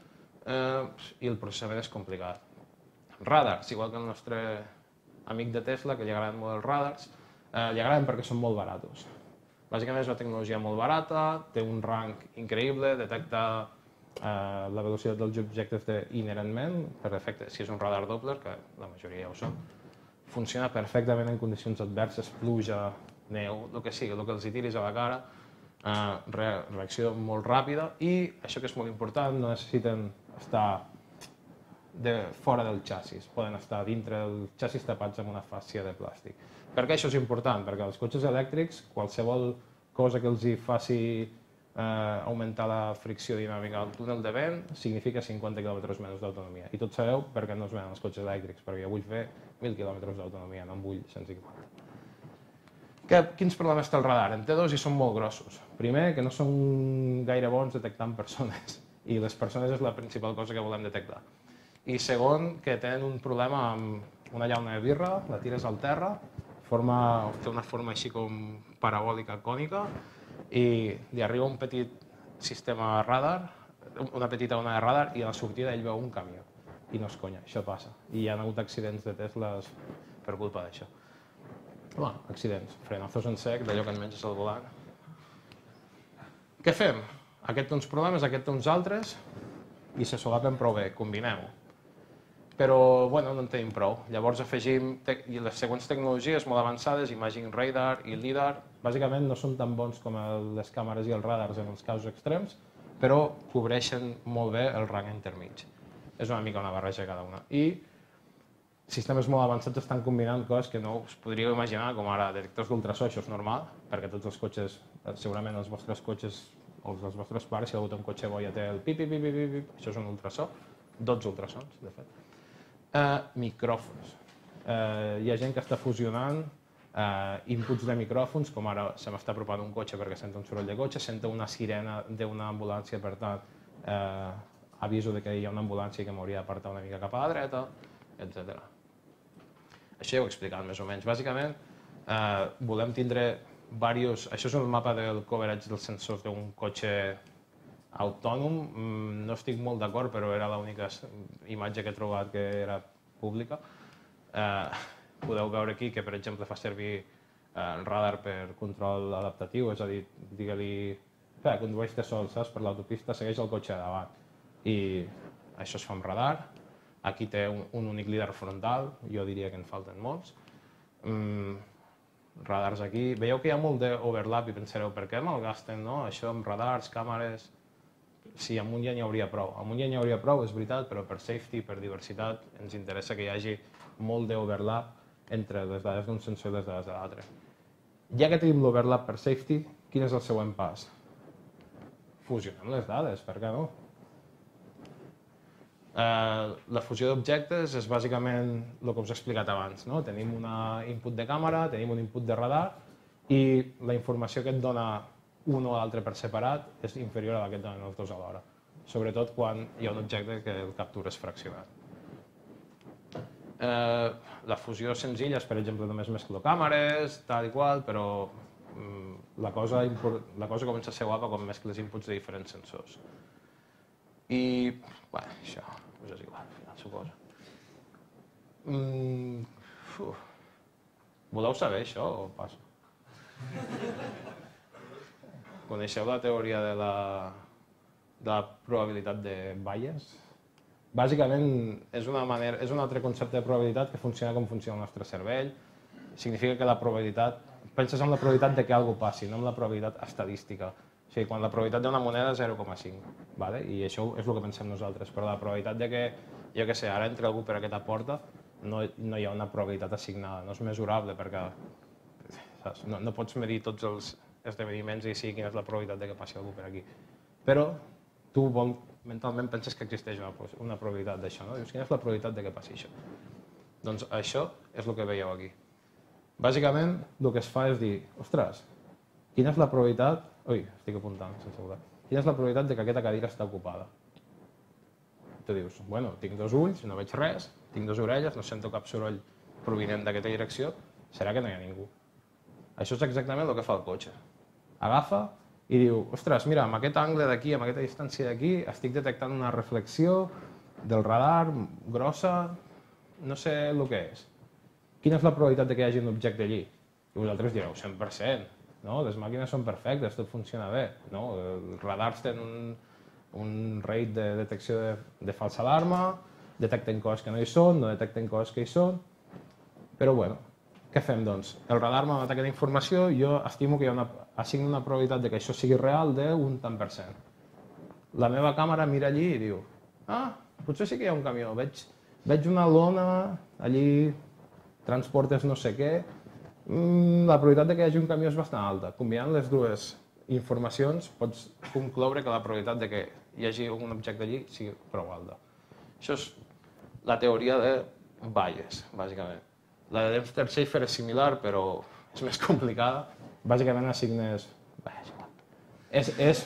eh, i el processament és complicat. Radars, igual que el nostre amic de Tesla, que li agraden molt els radars, eh, li agraden perquè són molt baratos. Bàsicament és una tecnologia molt barata, té un rang increïble, detecta eh, la velocitat dels objectes inherentment, per defecte, si és un radar Doppler, que la majoria ja ho són, funciona perfectament en condicions adverses, pluja, neu, el que sigui, el que els hi tiris a la cara, Uh, reacció molt ràpida i, això que és molt important, no necessiten estar de fora del xassis, poden estar dintre del xassis tapats amb una fàscia de plàstic. Per què això és important? Perquè els cotxes elèctrics, qualsevol cosa que els hi faci uh, augmentar la fricció dinàmica al túnel de vent significa cinquanta quilòmetres menys d'autonomia. I tots sabeu per què no es venen els cotxes elèctrics, perquè jo vull fer mil quilòmetres d'autonomia, no en vull cent cinquanta. Que, quins problemes té el radar? En té dos i són molt grossos. Primer, que no són gaire bons detectant persones, i les persones és la principal cosa que volem detectar. I segon, que tenen un problema amb una llauna de birra, la tires al terra, forma, té una forma així com parabòlica cònica, i li arriba un petit sistema radar, una petita ona de radar, i a la sortida ell veu un camió. I no és conya, això passa. I hi ha hagut accidents de Teslas per culpa d'això. Bueno, accidents, frenazos en sec, d'allò que et menges al volant. Què fem? Aquest té uns problemes, aquest té uns altres, i se solapen prou bé, combinem-ho. però bueno, no en tenim prou. Llavors afegim les següents tecnologies molt avançades, Imaging Radar i LiDAR. Bàsicament no són tan bons com les càmeres i els radars en els casos extrems, però cobreixen molt bé el rang intermig. És una mica una barreja cada una. I sistemes molt avançats estan combinant coses que no us podríeu imaginar, com ara detectors d'ultrasò, això és normal, perquè tots els cotxes, segurament els vostres cotxes o els vostres pares, si algú té un cotxe bo ja té el pip, pip, pip, pip, pip, això és un ultrasò, dotze ultrasons, de fet. Uh, micròfons. Uh, hi ha gent que està fusionant uh, inputs de micròfons, com ara se m'està apropant un cotxe perquè senta un soroll de cotxe, senta una sirena d'una ambulància, per tant, uh, aviso de que hi ha una ambulància que m'hauria d'apartar una mica cap a la dreta, etcètera. Això ja ho he explicat més o menys. Bàsicament, uh, volem tindre diversos... Això és un mapa del coverage dels sensors d'un cotxe autònom. No estic molt d'acord, però era l'única imatge que he trobat que era pública. Eh, podeu veure aquí que, per exemple, fa servir eh, radar per control adaptatiu, és a dir, digue-li, que condueix-te sol, saps? Per l'autopista segueix el cotxe davant. I això es fa amb radar. Aquí té un, un únic líder frontal, jo diria que en falten molts. Mm, radars aquí. Veieu que hi ha molt d'overlap i pensareu, per què malgasten, no? Això amb radars, càmeres... Sí, amunt ja n'hi hauria prou. Amunt ja n'hi hauria prou, és veritat, però per safety, per diversitat, ens interessa que hi hagi molt d'overlap entre les dades d'un sensor i les dades de l'altre. Ja que tenim l'overlap per safety, quin és el següent pas? Fusionem les dades, per què no? Uh, la fusió d'objectes és bàsicament el que us he explicat abans. No? Tenim un input de càmera, tenim un input de radar i la informació que et dona un o l'altre per separat és inferior a la que et donen els dos alhora, sobretot quan hi ha un objecte que el captura és fraccionat. Uh, la fusió senzilla és, per exemple, només mesclo càmeres, tal i qual, però um, la, cosa la cosa comença a ser guapa quan mescles inputs de diferents sensors. I, bueno, això us és igual, al final, suposo. Mm, Voleu saber això o passo? Coneixeu la teoria de la, de la probabilitat de Bayes? Bàsicament és, una manera, és un altre concepte de probabilitat que funciona com funciona el nostre cervell. Significa que la probabilitat, penses en la probabilitat de que alguna cosa passi, no en la probabilitat estadística. O sigui, quan la probabilitat d'una moneda és zero coma cinc, ¿vale? I això és el que pensem nosaltres, però la probabilitat de que, jo què sé, ara entre algú per aquesta porta, no, no hi ha una probabilitat assignada, no és mesurable perquè saps? No, no pots medir tots els esdeveniments i sí, quina és la probabilitat de que passi algú per aquí. Però tu vol, mentalment penses que existeix una, una probabilitat d'això, no? Dius, quina és la probabilitat de que passi això? Doncs això és el que veieu aquí. Bàsicament, el que es fa és dir, ostres, quina és la probabilitat... Ui, estic apuntant, sense voler. Quina és la probabilitat de que aquesta cadira està ocupada? Tu dius, bueno, tinc dos ulls, no veig res, tinc dues orelles, no sento cap soroll provinent d'aquesta direcció, serà que no hi ha ningú. Això és exactament el que fa el cotxe. Agafa i diu, ostres, mira, amb aquest angle d'aquí, amb aquesta distància d'aquí, estic detectant una reflexió del radar grossa, no sé el que és. Quina és la probabilitat de que hi hagi un objecte allí? I vosaltres direu, cent per cent. No? Les màquines són perfectes, tot funciona bé. No? Els radars tenen un, un rate de detecció de, de falsa alarma, detecten coses que no hi són, no detecten coses que hi són. Però bueno, què fem doncs? El radar m'ha donat aquesta informació i jo estimo que hi ha una, assigno una probabilitat de que això sigui real d'un tant per cent. La meva càmera mira allí i diu, ah, potser sí que hi ha un camió, veig, veig una lona allí, transportes no sé què, la probabilitat de que hi hagi un camió és bastant alta. Combinant les dues informacions pots concloure que la probabilitat de que hi hagi un objecte allí sigui prou alta. Això és la teoria de Bayes, bàsicament. La de Dempster-Shafer és similar, però és més complicada. Bàsicament assignes... Bé, és, és...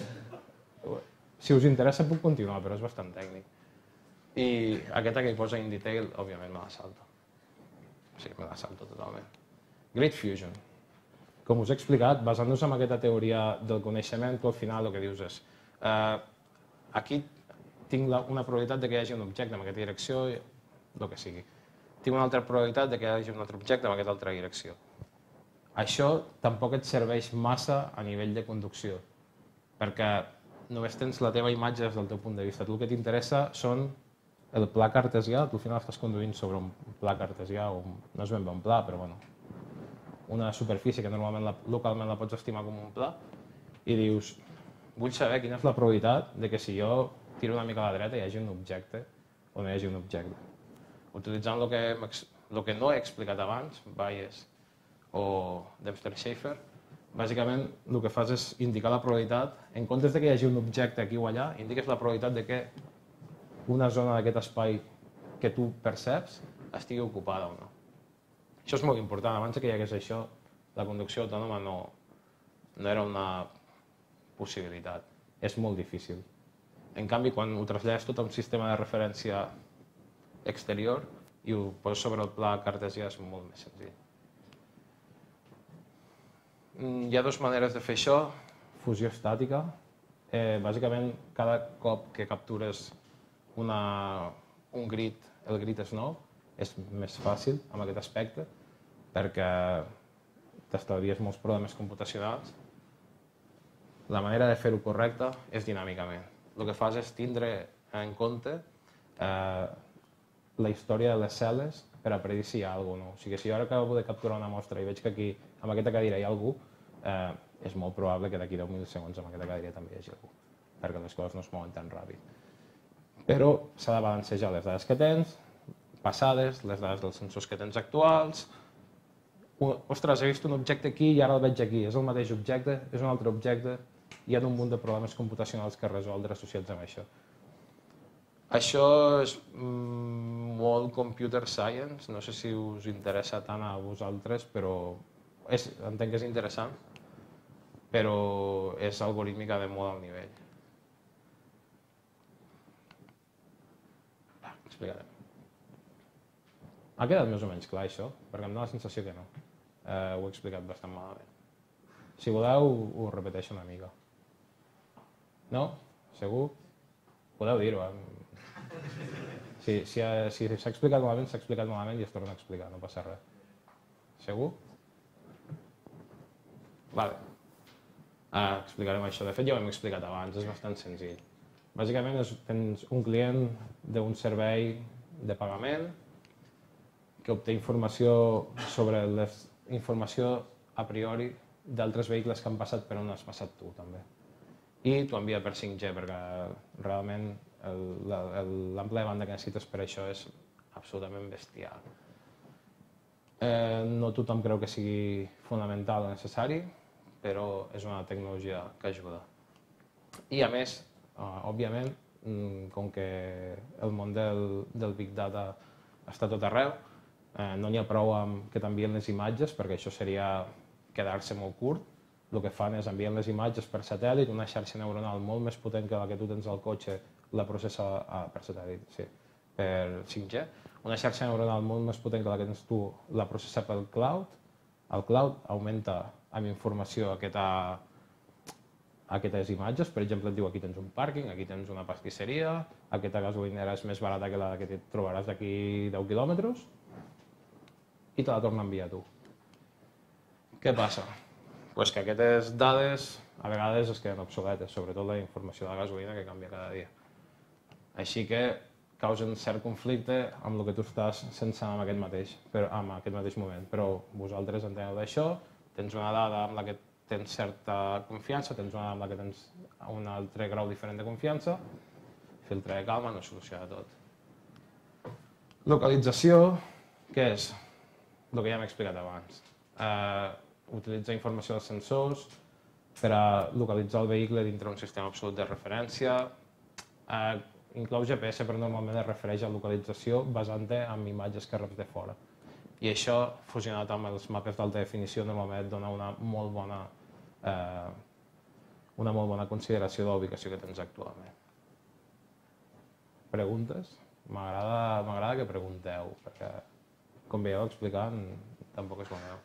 Si us interessa puc continuar, però és bastant tècnic. I aquesta que hi posa in detail, òbviament me la salto. Sí, me la salto totalment. Great Fusion. Com us he explicat, basant-nos en aquesta teoria del coneixement, tu al final el que dius és eh, aquí tinc la, una probabilitat de que hi hagi un objecte en aquesta direcció, el que sigui. Tinc una altra probabilitat de que hi hagi un altre objecte en aquesta altra direcció. Això tampoc et serveix massa a nivell de conducció, perquè només tens la teva imatge des del teu punt de vista. Tu el que t'interessa són el pla cartesià, tu al final estàs conduint sobre un pla cartesià, o no és ben bé un pla, però bueno, una superfície que normalment la, localment la pots estimar com un pla, i dius, vull saber quina és la probabilitat de que si jo tiro una mica a la dreta hi hagi un objecte o no hi hagi un objecte. Utilitzant el que, el que no he explicat abans, Bayes o Dempster-Shafer, bàsicament el que fas és indicar la probabilitat, en comptes de que hi hagi un objecte aquí o allà, indiques la probabilitat de que una zona d'aquest espai que tu perceps estigui ocupada o no. Això és molt important. Abans que hi hagués això, la conducció autònoma no, no era una possibilitat. És molt difícil. En canvi, quan ho trasllades tot a un sistema de referència exterior i ho poses sobre el pla cartesià és molt més senzill. Hi ha dues maneres de fer això. Fusió estàtica. Eh, bàsicament, cada cop que captures una, un grid, el grid és nou, és més fàcil amb aquest aspecte perquè t'estalvies molts problemes computacionals. La manera de fer-ho correcte és dinàmicament. El que fas és tindre en compte eh, la història de les cel·les per a predir si hi ha alguna cosa. O sigui, si jo ara acabo de capturar una mostra i veig que aquí, amb aquesta cadira, hi ha algú, eh, és molt probable que d'aquí deu mil segons amb aquesta cadira també hi hagi algú, perquè les coses no es mouen tan ràpid. Però s'ha de balancejar les dades que tens, passades, les dades dels sensors que tens actuals. Ostres, he vist un objecte aquí i ara el veig aquí. És el mateix objecte, és un altre objecte. Hi ha un munt de problemes computacionals que resoldre associats amb això. Això és molt computer science, no sé si us interessa tant a vosaltres, però és, entenc que és interessant, però és algorítmica de molt alt nivell. Va, explicarem. Ha quedat més o menys clar això? Perquè em dóna la sensació que no. Eh, ho he explicat bastant malament. Si voleu, ho repeteixo una mica. No? Segur? Podeu dir-ho. Eh? Si s'ha si, si explicat malament, s'ha explicat malament i es torna a explicar, no passa res. Segur? Vale. Ara explicarem això. De fet, ja ho hem explicat abans, és bastant senzill. Bàsicament és, tens un client d'un servei de pagament que obté informació sobre la informació a priori d'altres vehicles que han passat per on has passat tu, també. I t'ho envia per cinc G, perquè realment l'ample de banda que necessites per això és absolutament bestial. Eh, no tothom creu que sigui fonamental o necessari, però és una tecnologia que ajuda. I a més, eh, òbviament, com que el món del, del Big Data està tot arreu, eh, no n'hi ha prou amb que t'envien les imatges, perquè això seria quedar-se molt curt. El que fan és enviar les imatges per satèl·lit, una xarxa neuronal molt més potent que la que tu tens al cotxe, la processa ah, per satèl·lit, sí, per cinc G. Una xarxa neuronal molt més potent que la que tens tu, la processa pel cloud. El cloud augmenta amb informació aquesta, aquestes imatges. Per exemple, et diu aquí tens un pàrquing, aquí tens una pastisseria, aquesta gasolinera és més barata que la que et trobaràs d'aquí deu quilòmetres, i te la torna a enviar a tu. Què passa? Pues que aquestes dades a vegades es queden obsoletes, sobretot la informació de la gasolina que canvia cada dia. Així que causen cert conflicte amb el que tu estàs sensant en aquest mateix, però, en aquest mateix moment. Però vosaltres enteneu d'això, tens una dada amb la que tens certa confiança, tens una dada amb la que tens un altre grau diferent de confiança, filtre de calma no soluciona tot. Localització, què és? El que ja hem explicat abans. Eh, utilitzar informació dels sensors per a localitzar el vehicle dintre un sistema absolut de referència. Eh, inclou G P S, però normalment es refereix a localització basant-te en imatges que reps de fora. I això, fusionat amb els mapes d'alta definició, normalment et dona una molt bona, eh, una molt bona consideració de la ubicació que tens actualment. Preguntes? M'agrada que pregunteu, perquè, com veieu explicant, tampoc és boneu.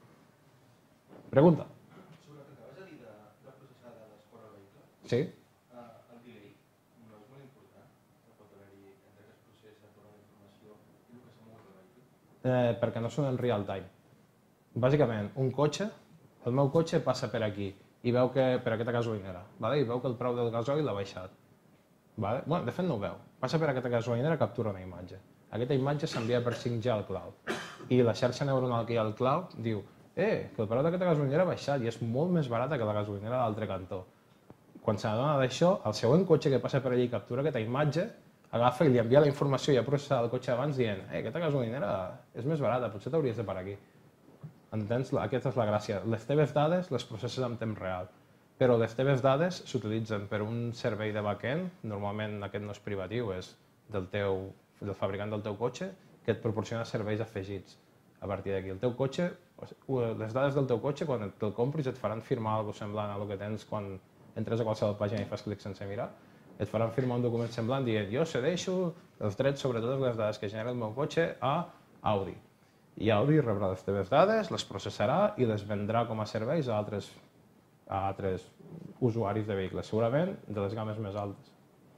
Pregunta. Sobre el que acabes de dir de, de processar dades fora del vehicle, Sí? eh, el delay no és molt important, que pot haver-hi entre que es processa tota la informació i el que s'ha mogut al vehicle? Eh, perquè no són en real time. Bàsicament, un cotxe, el meu cotxe passa per aquí i veu que, per aquesta gasolinera, vale? I veu que el preu del gasoil l'ha baixat. Vale? Bueno, de fet no ho veu. Passa per aquesta gasolinera, captura una imatge. Aquesta imatge s'envia per cinc G al cloud. I la xarxa neuronal que hi ha al cloud diu eh, que el preu d'aquesta gasolinera ha baixat i és molt més barata que la gasolinera de l'altre cantó. Quan se n'adona d'això, el següent cotxe que passa per allà i captura aquesta imatge, agafa i li envia la informació ja processada al cotxe abans dient eh, aquesta gasolinera és més barata, potser t'hauries de parar aquí. Entens? Aquesta és la gràcia. Les teves dades les processes en temps real, però les teves dades s'utilitzen per un servei de backend, normalment aquest no és privatiu, és del, teu, del fabricant del teu cotxe, que et proporciona serveis afegits a partir d'aquí. El teu cotxe, les dades del teu cotxe, quan te'l compris, et faran firmar alguna cosa semblant a el que tens quan entres a qualsevol pàgina i fas clic sense mirar. Et faran firmar un document semblant dient jo cedeixo els drets sobre totes les dades que genera el meu cotxe a Audi. I Audi rebrà les teves dades, les processarà i les vendrà com a serveis a altres, a altres usuaris de vehicles, segurament de les games més altes.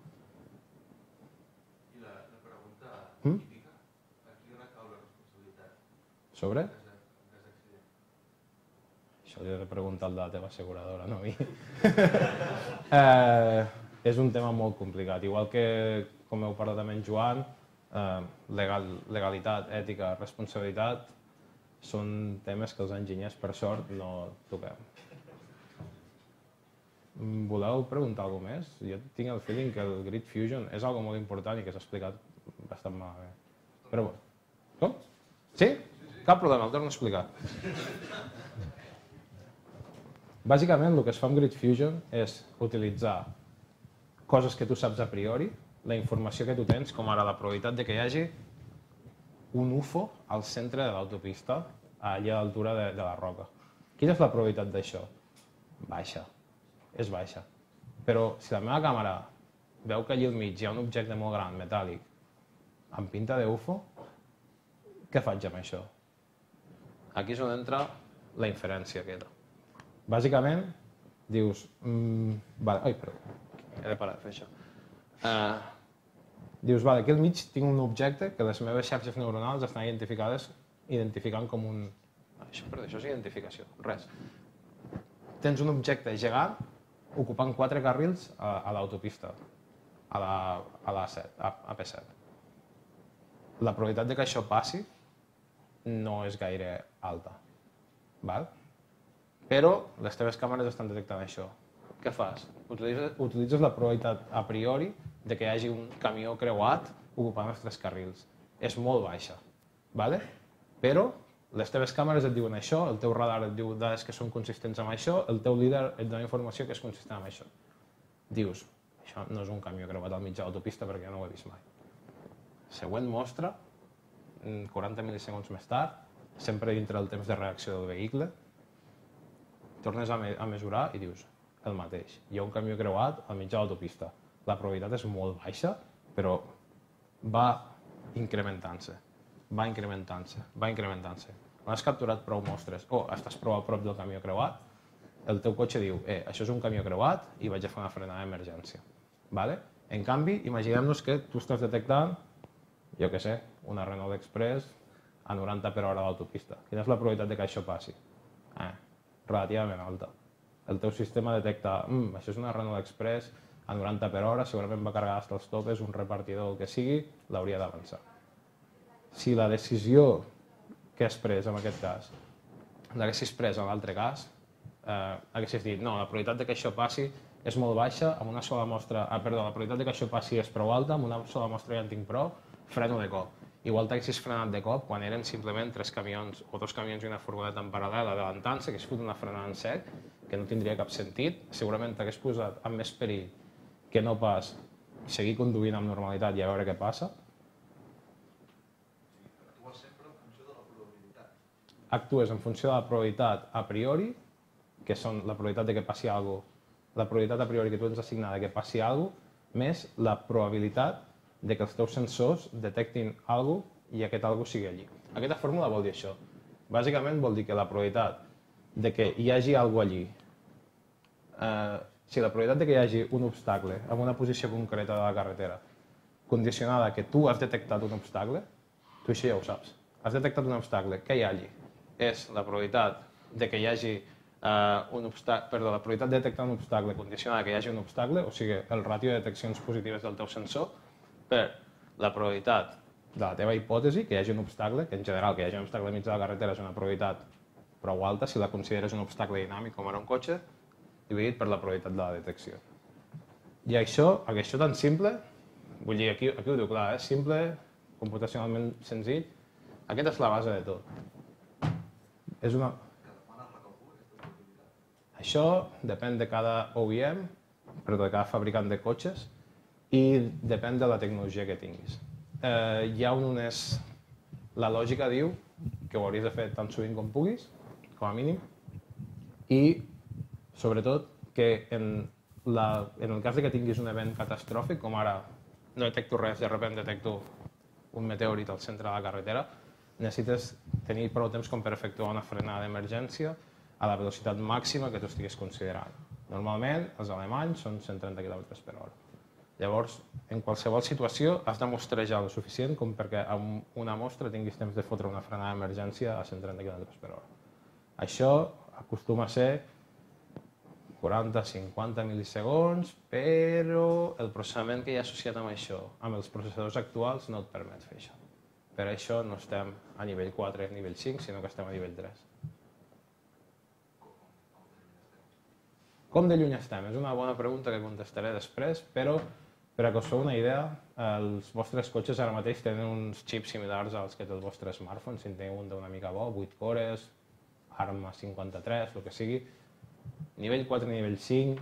I la, la pregunta Mm? típica, a qui recau la responsabilitat Sobre? des de- des d'accident? Això li he de preguntar al de la teva asseguradora, no a mi. eh, és un tema molt complicat. Igual que, com heu parlat amb en Joan, eh, legal, legalitat, ètica, responsabilitat, són temes que els enginyers, per sort, no toquem. Mm, Voleu preguntar alguna més? Jo tinc el feeling que el Grid Fusion és algo molt important i que s'ha explicat bastant malament. Però bueno. Com? Sí? Cap problema, el torno a explicar. Bàsicament, el que es fa amb Grid Fusion és utilitzar coses que tu saps a priori, la informació que tu tens, com ara la probabilitat de que hi hagi un U F O al centre de l'autopista, allà a l'altura de, de la roca. Quina és la probabilitat d'això? Baixa. És baixa. Però si la meva càmera veu que allà al mig hi ha un objecte molt gran, metàl·lic, amb pinta de U F O, què faig amb això? Aquí és on entra la inferència aquesta. Bàsicament, dius... Mm, vale, ai, perdó, he de parar de fer això. Uh, dius, vale, aquí al mig tinc un objecte que les meves xarxes neuronals estan identificades, identificant com un... Això, perdó, això és identificació, res. Tens un objecte gegant ocupant quatre carrils a, a l'autopista, a la, a l'A set, a, a P set. La probabilitat de que això passi no és gaire alta, val? Però les teves càmeres estan detectant això. Què fas? Utilitzes, utilitzes la probabilitat a priori de que hi hagi un camió creuat ocupant els tres carrils. És molt baixa, vale? Però les teves càmeres et diuen això, el teu radar et diu dades que són consistents amb això, el teu líder et dona informació que és consistent amb això. Dius, això no és un camió creuat al mig de l'autopista perquè ja no ho he vist mai. Següent mostra, quaranta mil·lisegons més tard, sempre dintre del temps de reacció del vehicle, tornes a, me a mesurar i dius el mateix. Hi ha un camió creuat al mig de l'autopista. La probabilitat és molt baixa, però va incrementant-se, va incrementant-se, va incrementant-se. Quan has capturat prou mostres o estàs prou a prop del camió creuat, el teu cotxe diu eh, això és un camió creuat i vaig a fer una frenada d'emergència. Vale? En canvi, imaginem-nos que tu estàs detectant, jo què sé, una Renault Express a noranta per hora a l'autopista. Quina és la probabilitat de que això passi? Eh, relativament alta. El teu sistema detecta, mm, això és una Renault Express a noranta per hora, segurament va carregar fins als topes, un repartidor o el que sigui, l'hauria d'avançar. Si la decisió que has pres en aquest cas l'haguessis pres en l'altre cas, eh, haguessis dit, no, la probabilitat de que això passi és molt baixa, amb una sola mostra, ah, perdó, la probabilitat de que això passi és prou alta, amb una sola mostra ja en tinc prou, freno de cop. Igual t'haguessis frenat de cop quan eren simplement tres camions o dos camions i una furgoneta en paral·lel adelantant-se, hagués fot una frenada en sec, que no tindria cap sentit, segurament t'hagués posat amb més perill que no pas seguir conduint amb normalitat i a veure què passa. Actues sempre en funció de la probabilitat. Actues en funció de la probabilitat a priori, que són la probabilitat de que passi alguna cosa, la probabilitat a priori que tu ens assignada de que passi alguna cosa, més la probabilitat de que els teus sensors detectin alguna cosa i aquest alguna cosa sigui allí. Aquesta fórmula vol dir això. Bàsicament vol dir que la probabilitat de que hi hagi alguna cosa allí, eh, si la probabilitat de que hi hagi un obstacle en una posició concreta de la carretera condicionada a que tu has detectat un obstacle, tu això ja ho saps. Has detectat un obstacle, què hi ha allí? És la probabilitat de que hi hagi uh, un obstacle, perdó, la probabilitat de detectar un obstacle condicionada que hi hagi un obstacle, o sigui, el ràtio de deteccions positives del teu sensor, per la probabilitat de la teva hipòtesi que hi hagi un obstacle, que en general que hi hagi un obstacle al mig de la carretera és una probabilitat prou alta si la consideres un obstacle dinàmic com era un cotxe, dividit per la probabilitat de la detecció. I això, això tan simple, vull dir, aquí, aquí ho diu clar, és simple, computacionalment senzill, aquesta és la base de tot. És una... Això depèn de cada O E M, perdó, de cada fabricant de cotxes, i depèn de la tecnologia que tinguis. Eh, hi ha un és... La lògica diu que ho hauries de fer tan sovint com puguis, com a mínim, i sobretot que en, la, en el cas de que tinguis un event catastròfic, com ara no detecto res, de sobte detecto un meteorit al centre de la carretera, necessites tenir prou temps com per efectuar una frenada d'emergència a la velocitat màxima que tu estiguis considerant. Normalment, els alemanys són cent trenta quilòmetres per hora. Llavors, en qualsevol situació has de mostrejar el suficient com perquè amb una mostra tinguis temps de fotre una frenada d'emergència a cent trenta quilòmetres per hora. Això acostuma a ser quaranta a cinquanta mil·lisegons, però el processament que hi ha associat amb això, amb els processadors actuals, no et permet fer això. Per això no estem a nivell quatre, a nivell cinc, sinó que estem a nivell tres. Com de lluny estem? És una bona pregunta que contestaré després, però per a que us feu una idea, els vostres cotxes ara mateix tenen uns xips similars als que té el vostre smartphone, si en teniu un d'una mica bo, vuit cores, ARM cinquanta-tres, el que sigui. Nivell quatre i nivell cinc,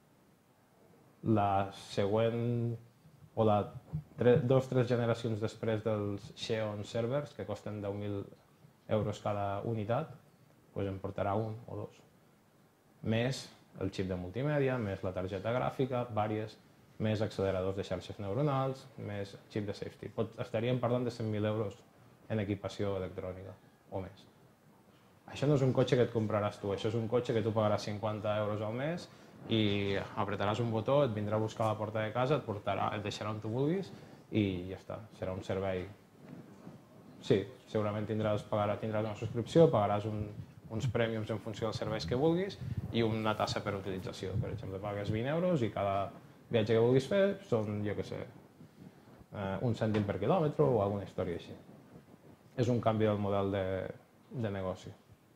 la següent, o la dos o tres generacions després dels Xeon servers, que costen deu mil euros cada unitat, doncs en portarà un o dos. Més el xip de multimèdia, més la targeta gràfica, vàries, més acceleradors de xarxes neuronals, més xip de safety. Pot, estaríem parlant de cent mil euros en equipació electrònica o més. Això no és un cotxe que et compraràs tu, això és un cotxe que tu pagaràs cinquanta euros al mes i apretaràs un botó, et vindrà a buscar a la porta de casa, et, portarà, et deixarà on tu vulguis i ja està, serà un servei. Sí, segurament tindràs, pagarà, tindràs una subscripció, pagaràs un, uns prèmiums en funció dels serveis que vulguis i una tassa per utilització. Per exemple, pagues vint euros i cada viatge que vulguis fer són, jo què sé, un cèntim per quilòmetre o alguna història així. És un canvi del model de, de negoci.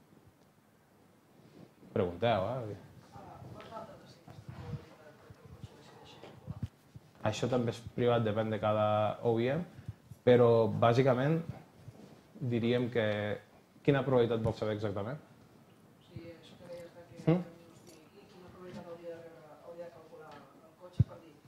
Pregunteu, eh? Això també és privat, depèn de cada O E M, però bàsicament diríem que... Quina probabilitat vols saber exactament? Sí, això que deies que... Quina probabilitat hauria de calcular el cotxe per dir...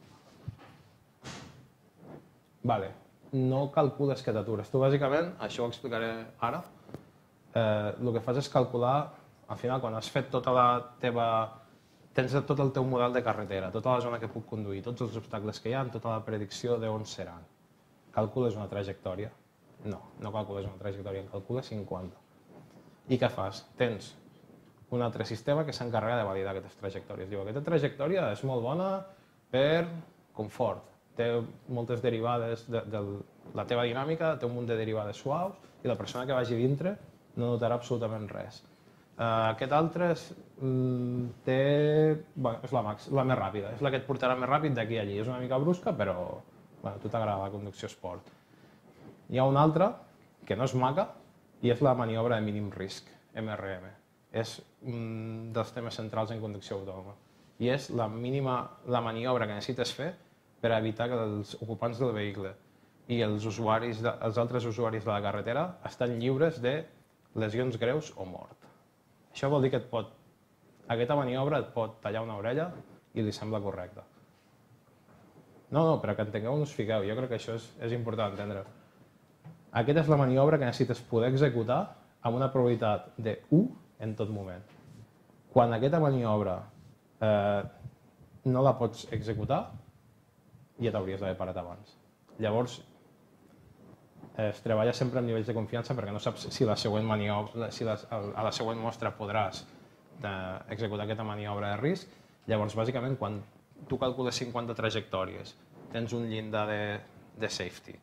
Vale, no calcules que t'atures. Tu bàsicament, això ho explicaré ara, el que fas és calcular, al final, quan has fet tota la teva... Tens tot el teu model de carretera, tota la zona que puc conduir, tots els obstacles que hi ha, tota la predicció d'on seran. Calcules una trajectòria? No, no calcules una trajectòria, en calcules cinquanta. I què fas? Tens un altre sistema que s'encarrega de validar aquestes trajectòries. Diu, aquesta trajectòria és molt bona per confort, té moltes derivades de, de la teva dinàmica, té un munt de derivades suaus i la persona que vagi dintre no notarà absolutament res. Uh, aquest altre és, um, té, bueno, és la, max, la més ràpida, és la que et portarà més ràpid d'aquí a allí. És una mica brusca, però bueno, a tu t'agrada la conducció esport. Hi ha una altra, que no és maca, i és la maniobra de mínim risc, M R M. És un dels temes centrals en conducció autònoma. I és la mínima, la maniobra que necessites fer per evitar que els ocupants del vehicle i els, usuaris de, els altres usuaris de la carretera estan lliures de lesions greus o mort. Això vol dir que et pot, aquesta maniobra et pot tallar una orella i li sembla correcta. No, no, però que entengueu on us fiqueu, jo crec que això és, és important entendre. Aquesta és la maniobra que necessites poder executar amb una probabilitat de u en tot moment. Quan aquesta maniobra eh, no la pots executar, ja t'hauries d'haver parat abans. Llavors, es treballa sempre amb nivells de confiança perquè no saps si, la següent maniobra, si la, a la següent mostra podràs executar aquesta maniobra de risc. Llavors, bàsicament, quan tu calcules cinquanta trajectòries, tens un llindar de, de safety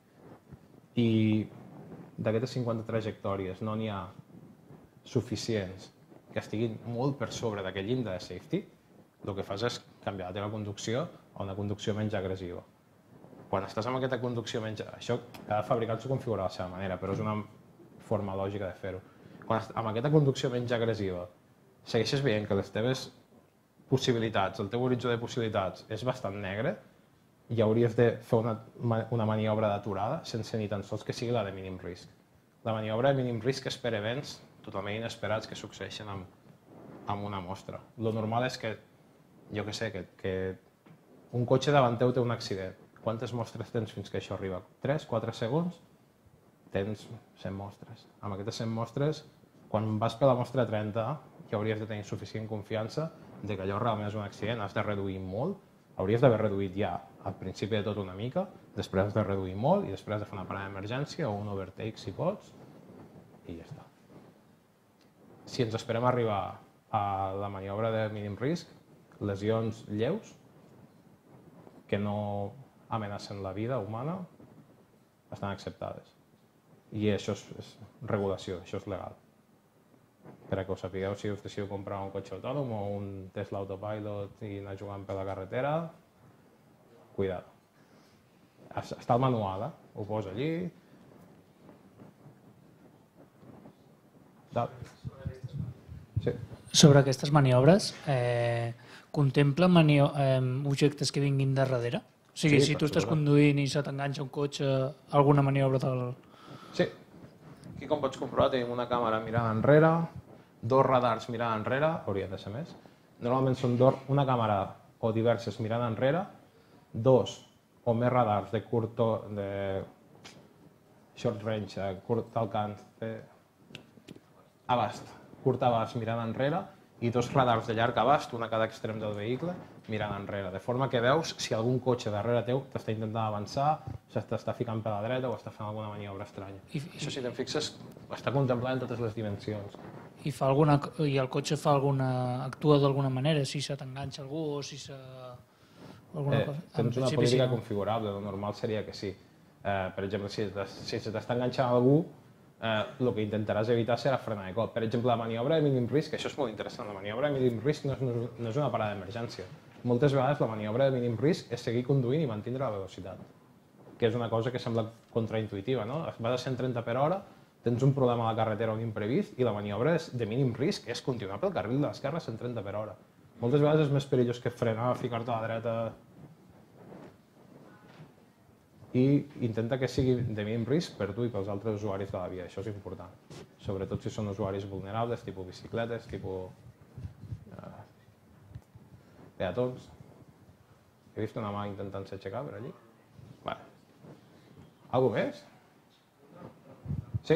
i d'aquestes cinquanta trajectòries no n'hi ha suficients que estiguin molt per sobre d'aquest llindar de safety, el que fas és canviar la teva conducció a una conducció menys agressiva. Quan estàs amb aquesta conducció menys... Això cada fabricant s'ho configura a la seva manera, però és una forma lògica de fer-ho. Quan amb aquesta conducció menys agressiva segueixes veient que les teves possibilitats, el teu horitzó de possibilitats és bastant negre i hauries de fer una, una maniobra d'aturada sense ni tan sols que sigui la de mínim risc. La maniobra de mínim risc és per events totalment inesperats que succeeixen amb, amb una mostra. Lo normal és que, jo que sé, que, que un cotxe davant teu té un accident. Quantes mostres tens fins que això arriba? tres quatre segons? Tens cent mostres. Amb aquestes cent mostres, quan vas per la mostra trenta, ja hauries de tenir suficient confiança de que allò realment és un accident, has de reduir molt, hauries d'haver reduït ja al principi de tot una mica, després has de reduir molt i després has de fer una parada d'emergència o un overtake si pots i ja està. Si ens esperem arribar a la maniobra de mínim risc, lesions lleus que no amenacen la vida humana estan acceptades. I això és, és regulació, això és legal. Per a que ho sapigueu, si us decidiu comprar un cotxe autònom o un Tesla Autopilot i anar jugant per la carretera, cuidado. Està al manual, eh? Ho posa allí. Dale. Sí. Sobre aquestes maniobres, eh, contempla manio eh, objectes que vinguin de darrere? O sigui, Sí, si tu per estàs suposat. conduint i se t'enganxa un cotxe, alguna maniobra del... Sí. Aquí, com pots comprovar, tenim una càmera mirant enrere, dos radars mirant enrere, haurien de ser més. Normalment són dos, una càmera o diverses mirant enrere, dos o més radars de curt, de short range, de curt alcance, de abast, curt abast mirant enrere, i dos radars de llarg abast, un a cada extrem del vehicle, mirant enrere, de forma que veus si algun cotxe darrere teu t'està intentant avançar, s'està ficant per la dreta o està fent alguna maniobra estranya. I, Això, i, si te'n fixes, està contemplant totes les dimensions. i, fa alguna, I el cotxe fa alguna, actua d'alguna manera, si se t'enganxa algú o si se... Alguna Eh, cosa. En tens una principi, política sí, no? configurable, el normal seria que sí. Eh, per exemple, si, si se t'està enganxant algú, eh, el que intentaràs evitar serà frenar de cop. Per exemple, la maniobra de mínim risc, això és molt interessant, la maniobra de mínim risc no és, no és una parada d'emergència. Moltes vegades la maniobra de mínim risc és seguir conduint i mantenir la velocitat, que és una cosa que sembla contraintuitiva, no? Vas a cent trenta per hora, tens un problema a la carretera, un imprevist, i la maniobra de mínim risc és continuar pel carril de l'esquerra a cent trenta per hora. Moltes vegades és més perillós que frenar, ficar-te a la dreta i intenta que sigui de mínim risc per tu i pels altres usuaris de la via. Això és important, sobretot si són usuaris vulnerables, tipus bicicletes, tipus eh, peatons. He vist una mà intentant-se aixecar per allí. Vale. Algú més? Sí?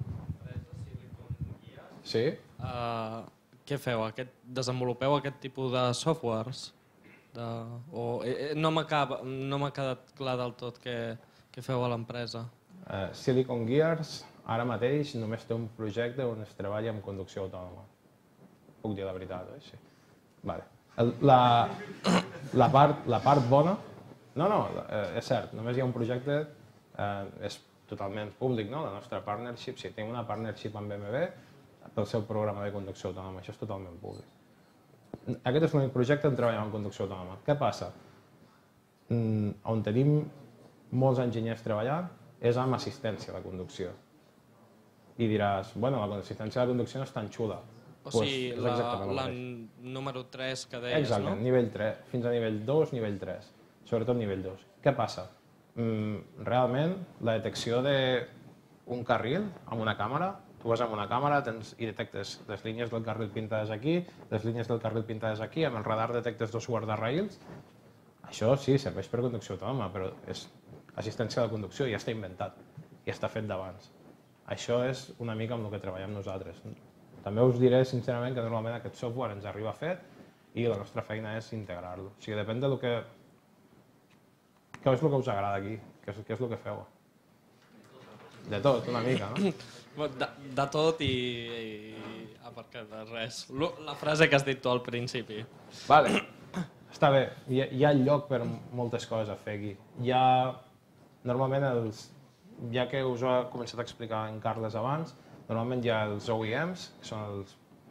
Sí? Uh, què feu? Aquest, desenvolupeu aquest tipus de softwares? De, o, eh, no m'ha no m'ha quedat clar del tot què, què feu a l'empresa. Uh, Silicon Gears ara mateix només té un projecte on es treballa amb conducció autònoma. Puc dir la veritat, oi? Sí. Vale. El, la, la, part, la part bona... No, no, eh, és cert, només hi ha un projecte, eh, és totalment públic, no? La nostra partnership, sí, tenim una partnership amb B M W pel seu programa de conducció autònoma, això és totalment públic. Aquest és l'únic projecte on treballem en conducció autònoma. Què passa? Mm, on tenim molts enginyers treballant és amb assistència a la conducció. I diràs, bueno, la assistència a la conducció no és tan xula. O Pues sigui, és la, exactament el la mateix. número tres que deies, Exacte, no? nivell tres, fins a nivell dos, nivell tres, sobretot nivell dos. Què passa? Mm, realment, la detecció d'un carril amb una càmera, tu vas amb una càmera tens, i detectes les línies del carril pintades aquí, les línies del carril pintades aquí, amb el radar detectes dos guardarraïls. Això sí, serveix per conducció autònoma, però és assistència a la conducció, ja està inventat, ja està fet d'abans. Això és una mica amb el que treballem nosaltres. També us diré sincerament que normalment aquest software ens arriba fet i la nostra feina és integrar-lo. O sigui, depèn del que... Què és el que us agrada aquí? Què és, què és el que feu? De tot, una mica, no? De, de tot i, i a part que de res. Lo- La frase que has dit tu al principi. Vale. Està bé, hi ha, hi ha lloc per moltes coses a fer aquí. Hi ha, normalment, els, ja que us ho ha començat a explicar en Carles abans, normalment hi ha els O E Ms, que són els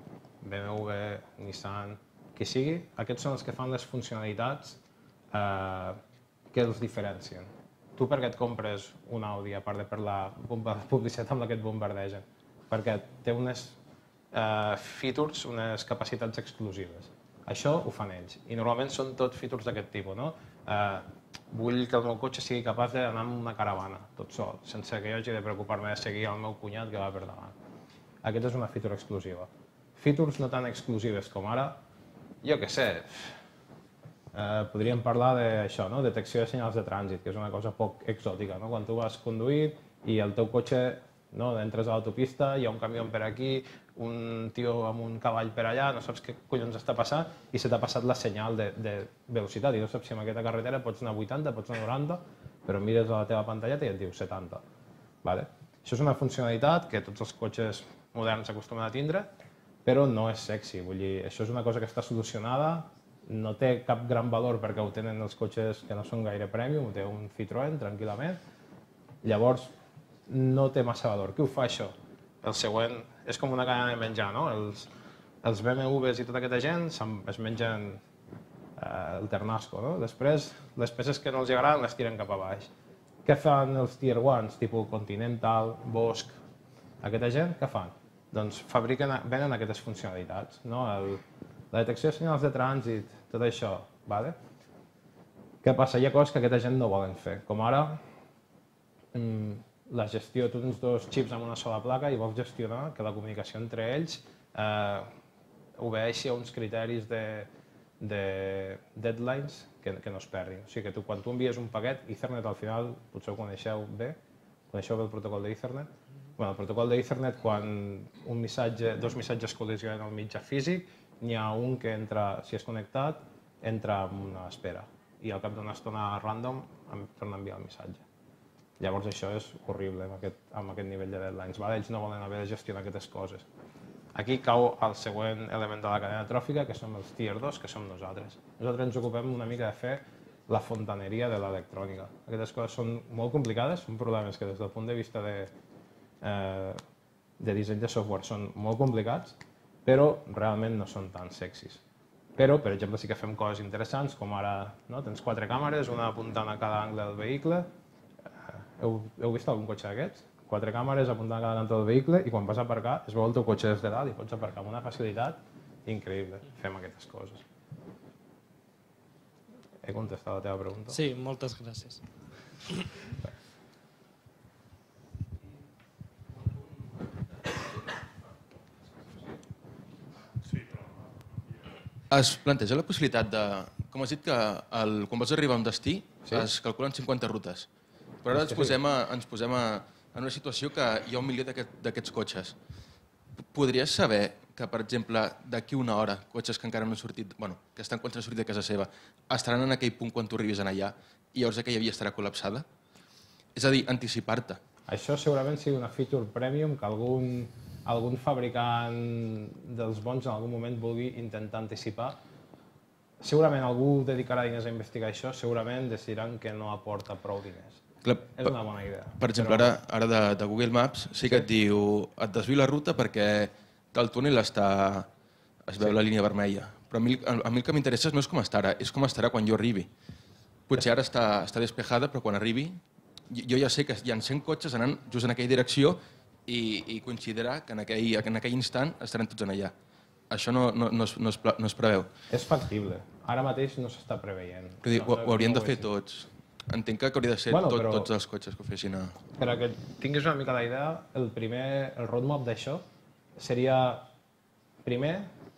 B M W, Nissan, qui sigui, aquests són els que fan les funcionalitats eh, que els diferencien. Tu per què et compres un Audi, a part de per la publicitat amb la que et bombardegen? Perquè té unes eh, features, unes capacitats exclusives. Això ho fan ells. I normalment són tot features d'aquest tipus, no? Eh, vull que el meu cotxe sigui capaç d'anar amb una caravana, tot sol, sense que jo hagi de preocupar-me de seguir el meu cunyat que va per davant. Aquesta és una feature exclusiva. Features no tan exclusives com ara, jo què sé, eh, podríem parlar d'això, no? Detecció de senyals de trànsit, que és una cosa poc exòtica, no? Quan tu vas conduint i el teu cotxe, no? Entres a l'autopista, hi ha un camió per aquí, un tio amb un cavall per allà, no saps què collons està passant i se t'ha passat la senyal de, de velocitat i no saps si en aquesta carretera pots anar a vuitanta, pots anar a noranta, però mires a la teva pantalleta i et diu setanta. Vale? Això és una funcionalitat que tots els cotxes moderns acostumen a tindre, però no és sexy. Vull dir, això és una cosa que està solucionada, no té cap gran valor perquè ho tenen els cotxes que no són gaire premium, ho té un Citroën tranquil·lament. Llavors, no té massa valor. Què ho fa això? El següent és com una cadena de menjar, no? Els, els B M Ws i tota aquesta gent es mengen eh, el ternasco, no? Després, les peces que no els agraden les tiren cap a baix. Què fan els tier ones, tipus Continental, Bosch? Aquesta gent, què fan? Doncs fabriquen, venen aquestes funcionalitats, no? El, la detecció de senyals de trànsit, tot això, vale? Què passa? Hi ha coses que aquesta gent no volen fer, com ara mm, la gestió, tu tens dos xips amb una sola placa i vols gestionar que la comunicació entre ells eh, obeeixi a uns criteris de, de deadlines que, que no es perdin. O sigui que tu, quan tu envies un paquet, Ethernet al final, potser ho coneixeu bé, coneixeu bé el protocol d'Ethernet? Bueno, el protocol d'Ethernet, quan un missatge, dos missatges col·lisionen al mitjà físic, n'hi ha un que entra, si és connectat, entra en una espera i al cap d'una estona random em torna a enviar el missatge. Llavors això és horrible amb aquest, amb aquest nivell de deadlines. Vale? Ells no volen haver de gestionar aquestes coses. Aquí cau el següent element de la cadena tròfica, que som els tier dos, que som nosaltres. Nosaltres ens ocupem una mica de fer la fontaneria de l'electrònica. Aquestes coses són molt complicades, són problemes que des del punt de vista de, eh, de disseny de software són molt complicats, però realment no són tan sexis. Però, per exemple, sí que fem coses interessants, com ara no? Tens quatre càmeres, una apuntant a cada angle del vehicle. Heu, heu vist algun cotxe d'aquests? Quatre càmeres apuntant a cada cantó del vehicle i quan vas a aparcar es veu el teu cotxe des de dalt i pots aparcar amb una facilitat increïble. Fem aquestes coses. He contestat la teva pregunta? Sí, moltes gràcies. Es planteja la possibilitat de... Com has dit que el, quan vols arribar a un destí sí? Es calculen cinquanta rutes. Però ara ens posem, a, ens posem a, en una situació que hi ha un milió d'aquests aquest, cotxes. Podries saber que, per exemple, d'aquí una hora, cotxes que encara no han sortit, bueno, que estan quan s'han sortit de casa seva, estaran en aquell punt quan tu arribis allà i llavors aquella via estarà col·lapsada? És a dir, anticipar-te. Això segurament sigui una feature premium que algun, algun fabricant dels bons en algun moment vulgui intentar anticipar. Segurament algú dedicarà diners a investigar això, segurament decidiran que no aporta prou diners. Clar, és una bona idea. Per exemple, però... ara, ara de, de Google Maps sí que sí. Et diu et desvio la ruta perquè el túnel està, es veu sí. La línia vermella. Però a mi, a mi el que m'interessa no és com estarà, és com estarà quan jo arribi. Potser ara està, està despejada, però quan arribi jo ja sé que hi ha cent cotxes anant just en aquella direcció i, i coincidirà que en aquell, en aquell instant estaran tots en allà. Això no, no, no, es, no, es, no es preveu. És factible. Ara mateix no s'està preveient. Dir, no, ho, ho haurien no de fer tots. Entenc que hauria de ser bueno, tot, però, tots els cotxes que ho fessin a... Per a que tinguis una mica la idea, el primer, el roadmap d'això seria, primer,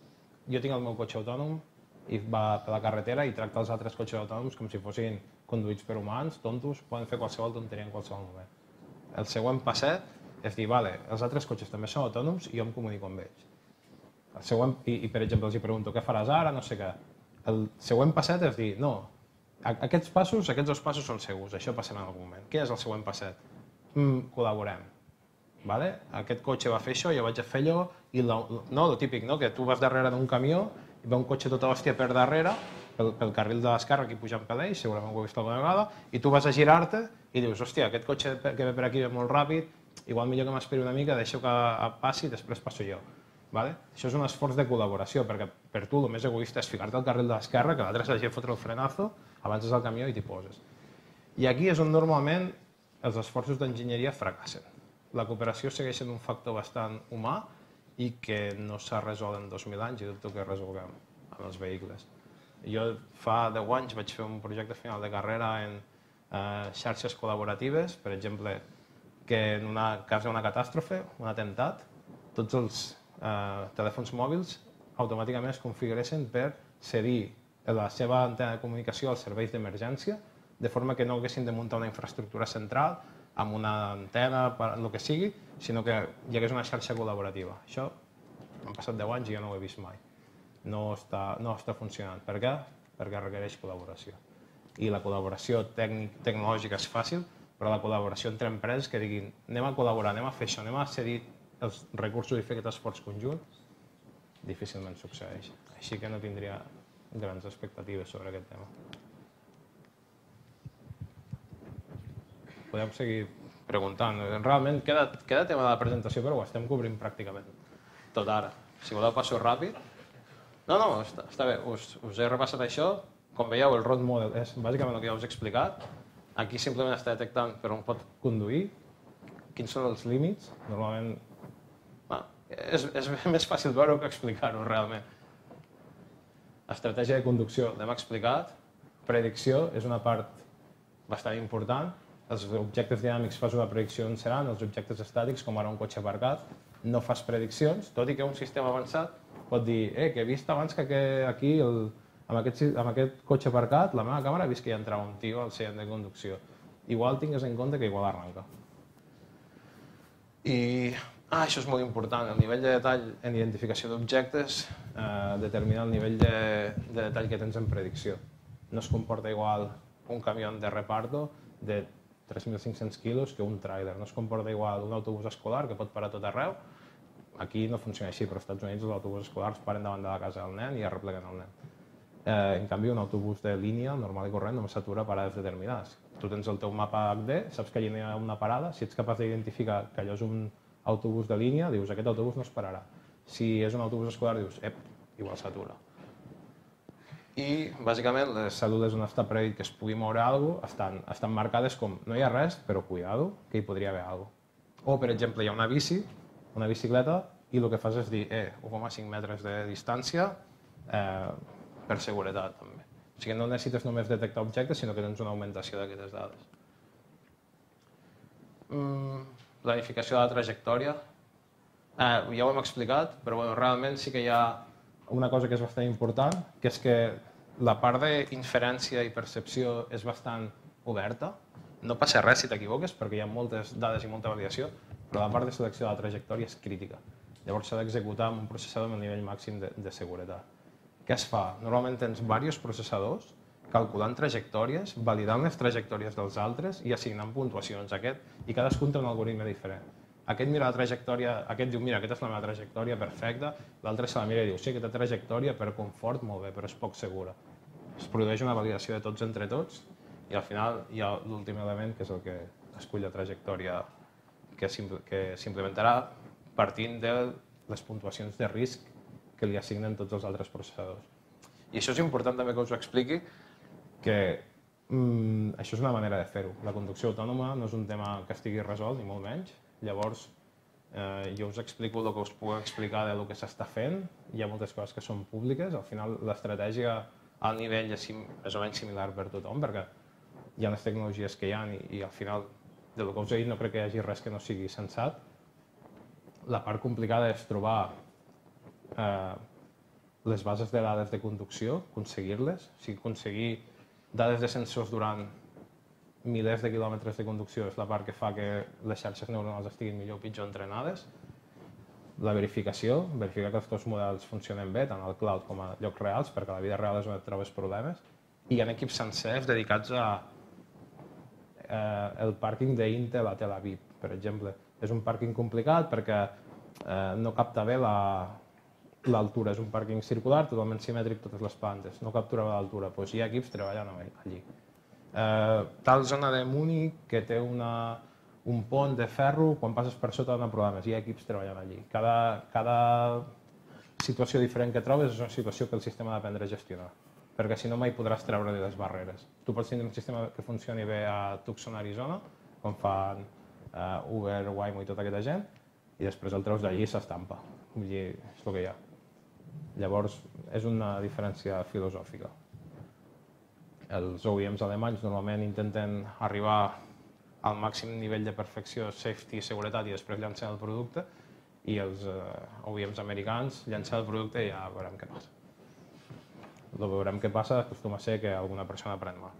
jo tinc el meu cotxe autònom i va per la carretera i tracta els altres cotxes autònoms com si fossin conduïts per humans, tontos, poden fer qualsevol tonteria en qualsevol moment. El següent passet és dir, vale, els altres cotxes també són autònoms i jo em comunico amb ells. El següent, i, i per exemple els hi pregunto, què faràs ara, no sé què. El següent passet és dir, no, aquests passos, aquests dos passos són segurs, això passarà en algun moment. Quin és el següent passet? Mm, col·laborem. Vale? Aquest cotxe va fer això, jo vaig a fer allò, i la, no, el típic, no? Que tu vas darrere d'un camió i ve un cotxe tota hòstia per darrere, pel, pel carril de l'esquerra, aquí pujant per l'eix, segurament ho heu vist alguna vegada, i tu vas a girar-te i dius, hòstia, aquest cotxe que ve per aquí ve molt ràpid, igual millor que m'esperi una mica, deixo que passi i després passo jo. Vale? Això és un esforç de col·laboració, perquè per tu el més egoista és ficar-te al carril de l'esquerra, que l'altre s'hagi de fotre el frenazo, avances al camió i t'hi poses. I aquí és on normalment els esforços d'enginyeria fracassen. La cooperació segueix sent un factor bastant humà i que no s'ha resolt en dos mil anys i dubto que resolguem amb els vehicles. Jo fa deu anys vaig fer un projecte final de carrera en eh, xarxes col·laboratives, per exemple, que en una cas d'una catàstrofe, un atemptat, tots els eh, telèfons mòbils automàticament es configuressin per cedir la seva antena de comunicació als serveis d'emergència, de forma que no haguessin de muntar una infraestructura central amb una antena, el que sigui, sinó que hi hagués una xarxa col·laborativa. Això han passat deu anys i jo no ho he vist mai. No està, no està funcionant. Per què? Perquè requereix col·laboració. I la col·laboració tècnic, tecnològica és fàcil, però la col·laboració entre empreses que diguin anem a col·laborar, anem a fer això, anem a cedir els recursos i fer aquest esforç conjunt, difícilment succeeix. Així que no tindria grans expectatives sobre aquest tema. Podem seguir preguntant. Realment queda, queda tema de la presentació, però ho estem cobrint pràcticament tot ara. Si voleu passo ràpid. No, no, està, està bé. Us, us he repassat això. Com veieu, el road model és bàsicament el que ja us he explicat. Aquí simplement està detectant per on pot conduir, quins són els límits. Normalment, bueno, és, és més fàcil veure-ho que explicar-ho realment. Estratègia de conducció, l'hem explicat. Predicció és una part bastant important. Els objectes dinàmics fas una predicció on seran, els objectes estàtics, com ara un cotxe aparcat, no fas prediccions, tot i que un sistema avançat pot dir eh, que he vist abans que aquí, el, amb, aquest, amb aquest cotxe aparcat, la meva càmera ha vist que hi entrava un tio al seient de conducció. Igual tingues en compte que igual arranca. I ah, això és molt important, el nivell de detall en identificació d'objectes eh, determina el nivell de, de detall que tens en predicció. No es comporta igual un camió de reparto de tres mil cinc-cents quilos que un tràiler. No es comporta igual un autobús escolar que pot parar tot arreu. Aquí no funciona així, però als Estats Units els autobusos escolars paren davant de la casa del nen i arrepleguen el nen. Eh, en canvi, un autobús de línia, normal i corrent, només s'atura a parades determinades. Tu tens el teu mapa H D, saps que allà hi ha una parada, si ets capaç d'identificar que allò és un autobús de línia, dius aquest autobús no es pararà. Si és un autobús escolar, dius ep, igual s'atura. I, bàsicament, les cèl·lules on està predit que es pugui moure alguna cosa estan, estan marcades com no hi ha res, però cuidado, que hi podria haver alguna cosa. O, per exemple, hi ha una bici, una bicicleta, i el que fas és dir eh, u coma cinc metres de distància eh, per seguretat, també. O sigui, no necessites només detectar objectes, sinó que tens una augmentació d'aquestes dades. Mm, planificació de la trajectòria. Eh, ja ho hem explicat, però bueno, realment sí que hi ha una cosa que és bastant important, que és que la part d'inferència i percepció és bastant oberta. No passa res si t'equivoques, perquè hi ha moltes dades i molta validació, però la part de selecció de la trajectòria és crítica. Llavors s'ha d'executar amb un processador amb el nivell màxim de, de seguretat. Què es fa? Normalment tens diversos processadors calculant trajectòries, validant les trajectòries dels altres i assignant puntuacions a aquest, i cadascun té un algoritme diferent. Aquest mira la trajectòria, aquest diu, mira, aquesta és la meva trajectòria perfecta, l'altre se la mira i diu, sí, aquesta trajectòria per confort molt bé, però és poc segura. Es produeix una validació de tots entre tots i al final hi ha l'últim element, que és el que escull la trajectòria que s'implementarà partint de les puntuacions de risc que li assignen tots els altres processadors. I això és important també que us ho expliqui, que mm, això és una manera de fer-ho. La conducció autònoma no és un tema que estigui resolt, ni molt menys. Llavors, eh, jo us explico el que us puc explicar del que s'està fent. Hi ha moltes coses que són públiques. Al final, l'estratègia al nivell és més o menys similar per tothom, perquè hi ha les tecnologies que hi ha i, i al final, del que us he dit, no crec que hi hagi res que no sigui sensat. La part complicada és trobar eh, les bases de dades de conducció, aconseguir-les, o sigui, aconseguir dades de sensors durant milers de quilòmetres de conducció és la part que fa que les xarxes neuronals estiguin millor o pitjor entrenades. La verificació, verificar que els teus models funcionen bé, tant al cloud com a llocs reals, perquè a la vida real és on et trobes problemes. I hi ha equips sencers dedicats a eh, el pàrquing d'Intel a Tel Aviv, per exemple. És un pàrquing complicat perquè eh, no capta bé l'altura. És un pàrquing circular, totalment simètric totes les plantes. No captura bé l'altura. Doncs hi ha equips treballant allí. Eh, tal zona de Múnich que té una, un pont de ferro, quan passes per sota dona problemes. Hi ha equips treballant allí. Cada, cada situació diferent que trobes és una situació que el sistema ha d'aprendre a gestionar, perquè si no mai podràs treure-li les barreres. Tu pots tenir un sistema que funcioni bé a Tucson, Arizona, com fan uh, Uber, Waymo i tota aquesta gent, i després el treus d'allí i s'estampa. Vull dir, és el que hi ha. Llavors, és una diferència filosòfica. Els O E Ms alemanys normalment intenten arribar al màxim nivell de perfecció, safety i seguretat i després llancen el producte, i els O E Ms americans llancen el producte i ja veurem què passa. El veurem què passa acostuma a ser que alguna persona pren mal.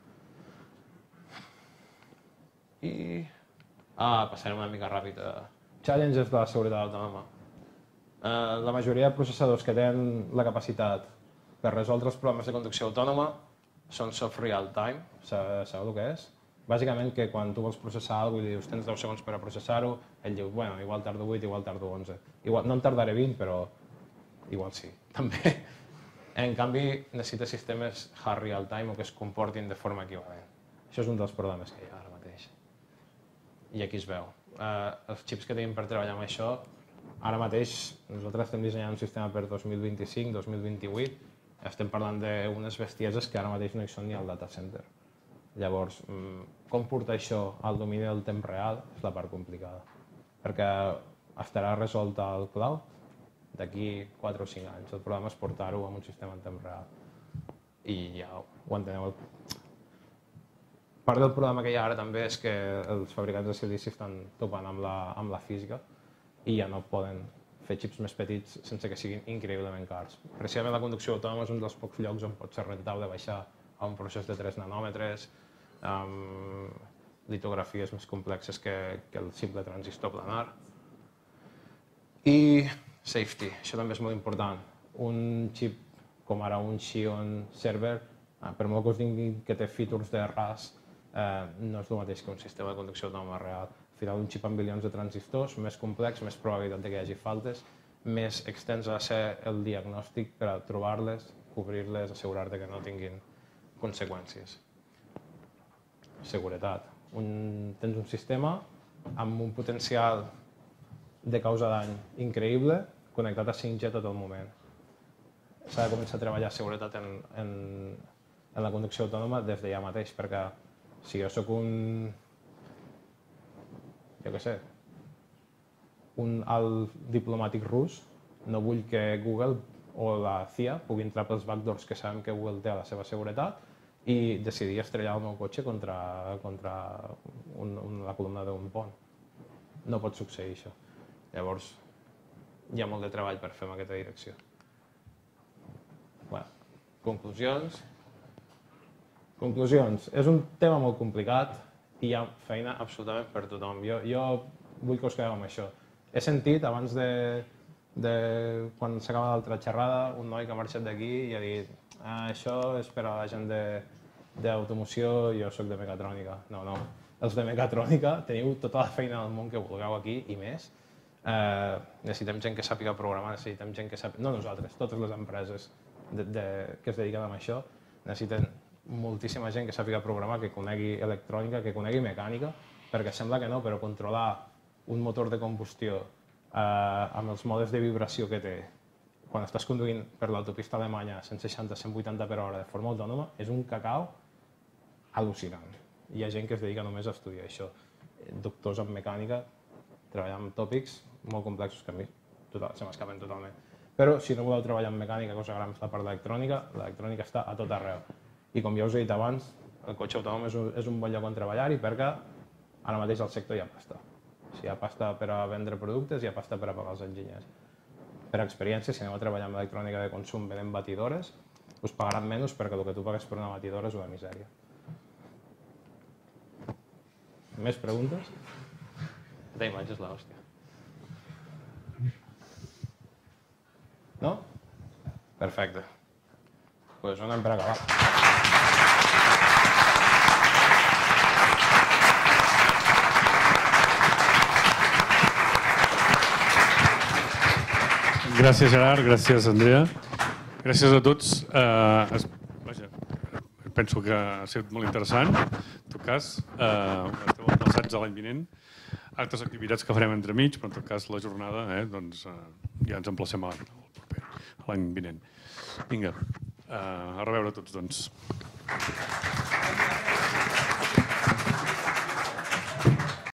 I... Ah, passarem una mica ràpid. Challenges de la seguretat autònoma. La majoria de processadors que tenen la capacitat per resoldre els problemes de conducció autònoma són soft real time, sabeu el que és? Bàsicament que quan tu vols processar alguna cosa i dius tens deu segons per a processar-ho, ell diu, bueno, igual tardo vuit, igual tardo onze. Igual, no en tardaré vint, però igual sí, també. En canvi, necessita sistemes hard real time o que es comportin de forma equivalent. Això és un dels problemes que hi ha ara mateix. I aquí es veu. Eh, els xips que tenim per treballar amb això, ara mateix nosaltres estem dissenyant un sistema per dos mil vint-i-cinc dos mil vint-i-vuit, estem parlant d'unes bestieses que ara mateix no hi són ni al data center. Llavors, com portar això al domini del temps real és la part complicada, perquè estarà resolta al cloud d'aquí quatre o cinc anys. El problema és portar-ho en un sistema en temps real. I ja ho enteneu. Part del problema que hi ha ara també és que els fabricants de silici estan topant amb la, amb la física i ja no poden fer xips més petits sense que siguin increïblement cars. Precisament la conducció autònoma és un dels pocs llocs on pot ser rentable baixar a un procés de tres nanòmetres, amb litografies més complexes que, que el simple transistor planar. I safety, això també és molt important. Un xip com ara un Xeon server, per molt que us diguin que té features de R A S, eh, no és el mateix que un sistema de conducció autònoma real. Al final, un xip amb bilions de transistors, més complex, més probabilitat que hi hagi faltes, més extens ha de ser el diagnòstic per a trobar-les, cobrir-les, assegurar-te que no tinguin conseqüències. Seguretat. Un, tens un sistema amb un potencial de causa dany increïble connectat a cinc G tot el moment. S'ha de començar a treballar seguretat en, en, en la conducció autònoma des de ja mateix, perquè si jo sóc un, jo què sé, un alt diplomàtic rus, no vull que Google o la C I A pugui entrar pels backdoors que sabem que Google té a la seva seguretat i decidir estrellar el meu cotxe contra, contra un, un, la columna d'un pont. No pot succeir això. Llavors, hi ha molt de treball per fer en aquesta direcció. Bueno, conclusions. Conclusions. És un tema molt complicat i hi ha feina absolutament per tothom. Jo, jo vull que us quedeu amb això. He sentit, abans de, de quan s'acaba l'altra xerrada, un noi que ha marxat d'aquí i ha dit ah, això és per a la gent d'automoció, jo sóc de mecatrònica. No, no. Els de mecatrònica teniu tota la feina del món que vulgueu aquí i més. Eh, necessitem gent que sàpiga programar, necessitem gent que sàpiga... No nosaltres, totes les empreses de, de, que es dediquen a això necessiten moltíssima gent que sàpiga programar, que conegui electrònica, que conegui mecànica, perquè sembla que no, però controlar un motor de combustió eh, amb els modes de vibració que té quan estàs conduint per l'autopista alemanya a cent seixanta a cent vuitanta per hora de forma autònoma és un cacau al·lucinant. Hi ha gent que es dedica només a estudiar això. Doctors en mecànica, treballant amb tòpics molt complexos que a mi total, se m'escapen totalment. Però si no voleu treballar en mecànica, que us agrada la part d'electrònica, l'electrònica està a tot arreu. I com ja us he dit abans, el cotxe autònom és un, és un bon lloc on treballar-hi perquè ara mateix al sector hi ha pasta. Si hi ha pasta per a vendre productes, hi ha pasta per a pagar els enginyers. Per experiència, si aneu a treballar amb electrònica de consum venent batidores, us pagaran menys perquè el que tu pagues per una batidora és una misèria. Més preguntes? La imatge és l'hòstia. No? Perfecte. Doncs pues donem per acabar. Gràcies, Gerard. Gràcies, Andrea. Gràcies a tots. Uh, es, vaja, penso que ha sigut molt interessant, en tot cas. Uh, esteu emplaçats a l'any vinent. Altres activitats que farem entremig, però en tot cas la jornada, eh, doncs, uh, ja ens emplacem a l'any proper. l'any vinent. Vinga, a reveure tots, doncs.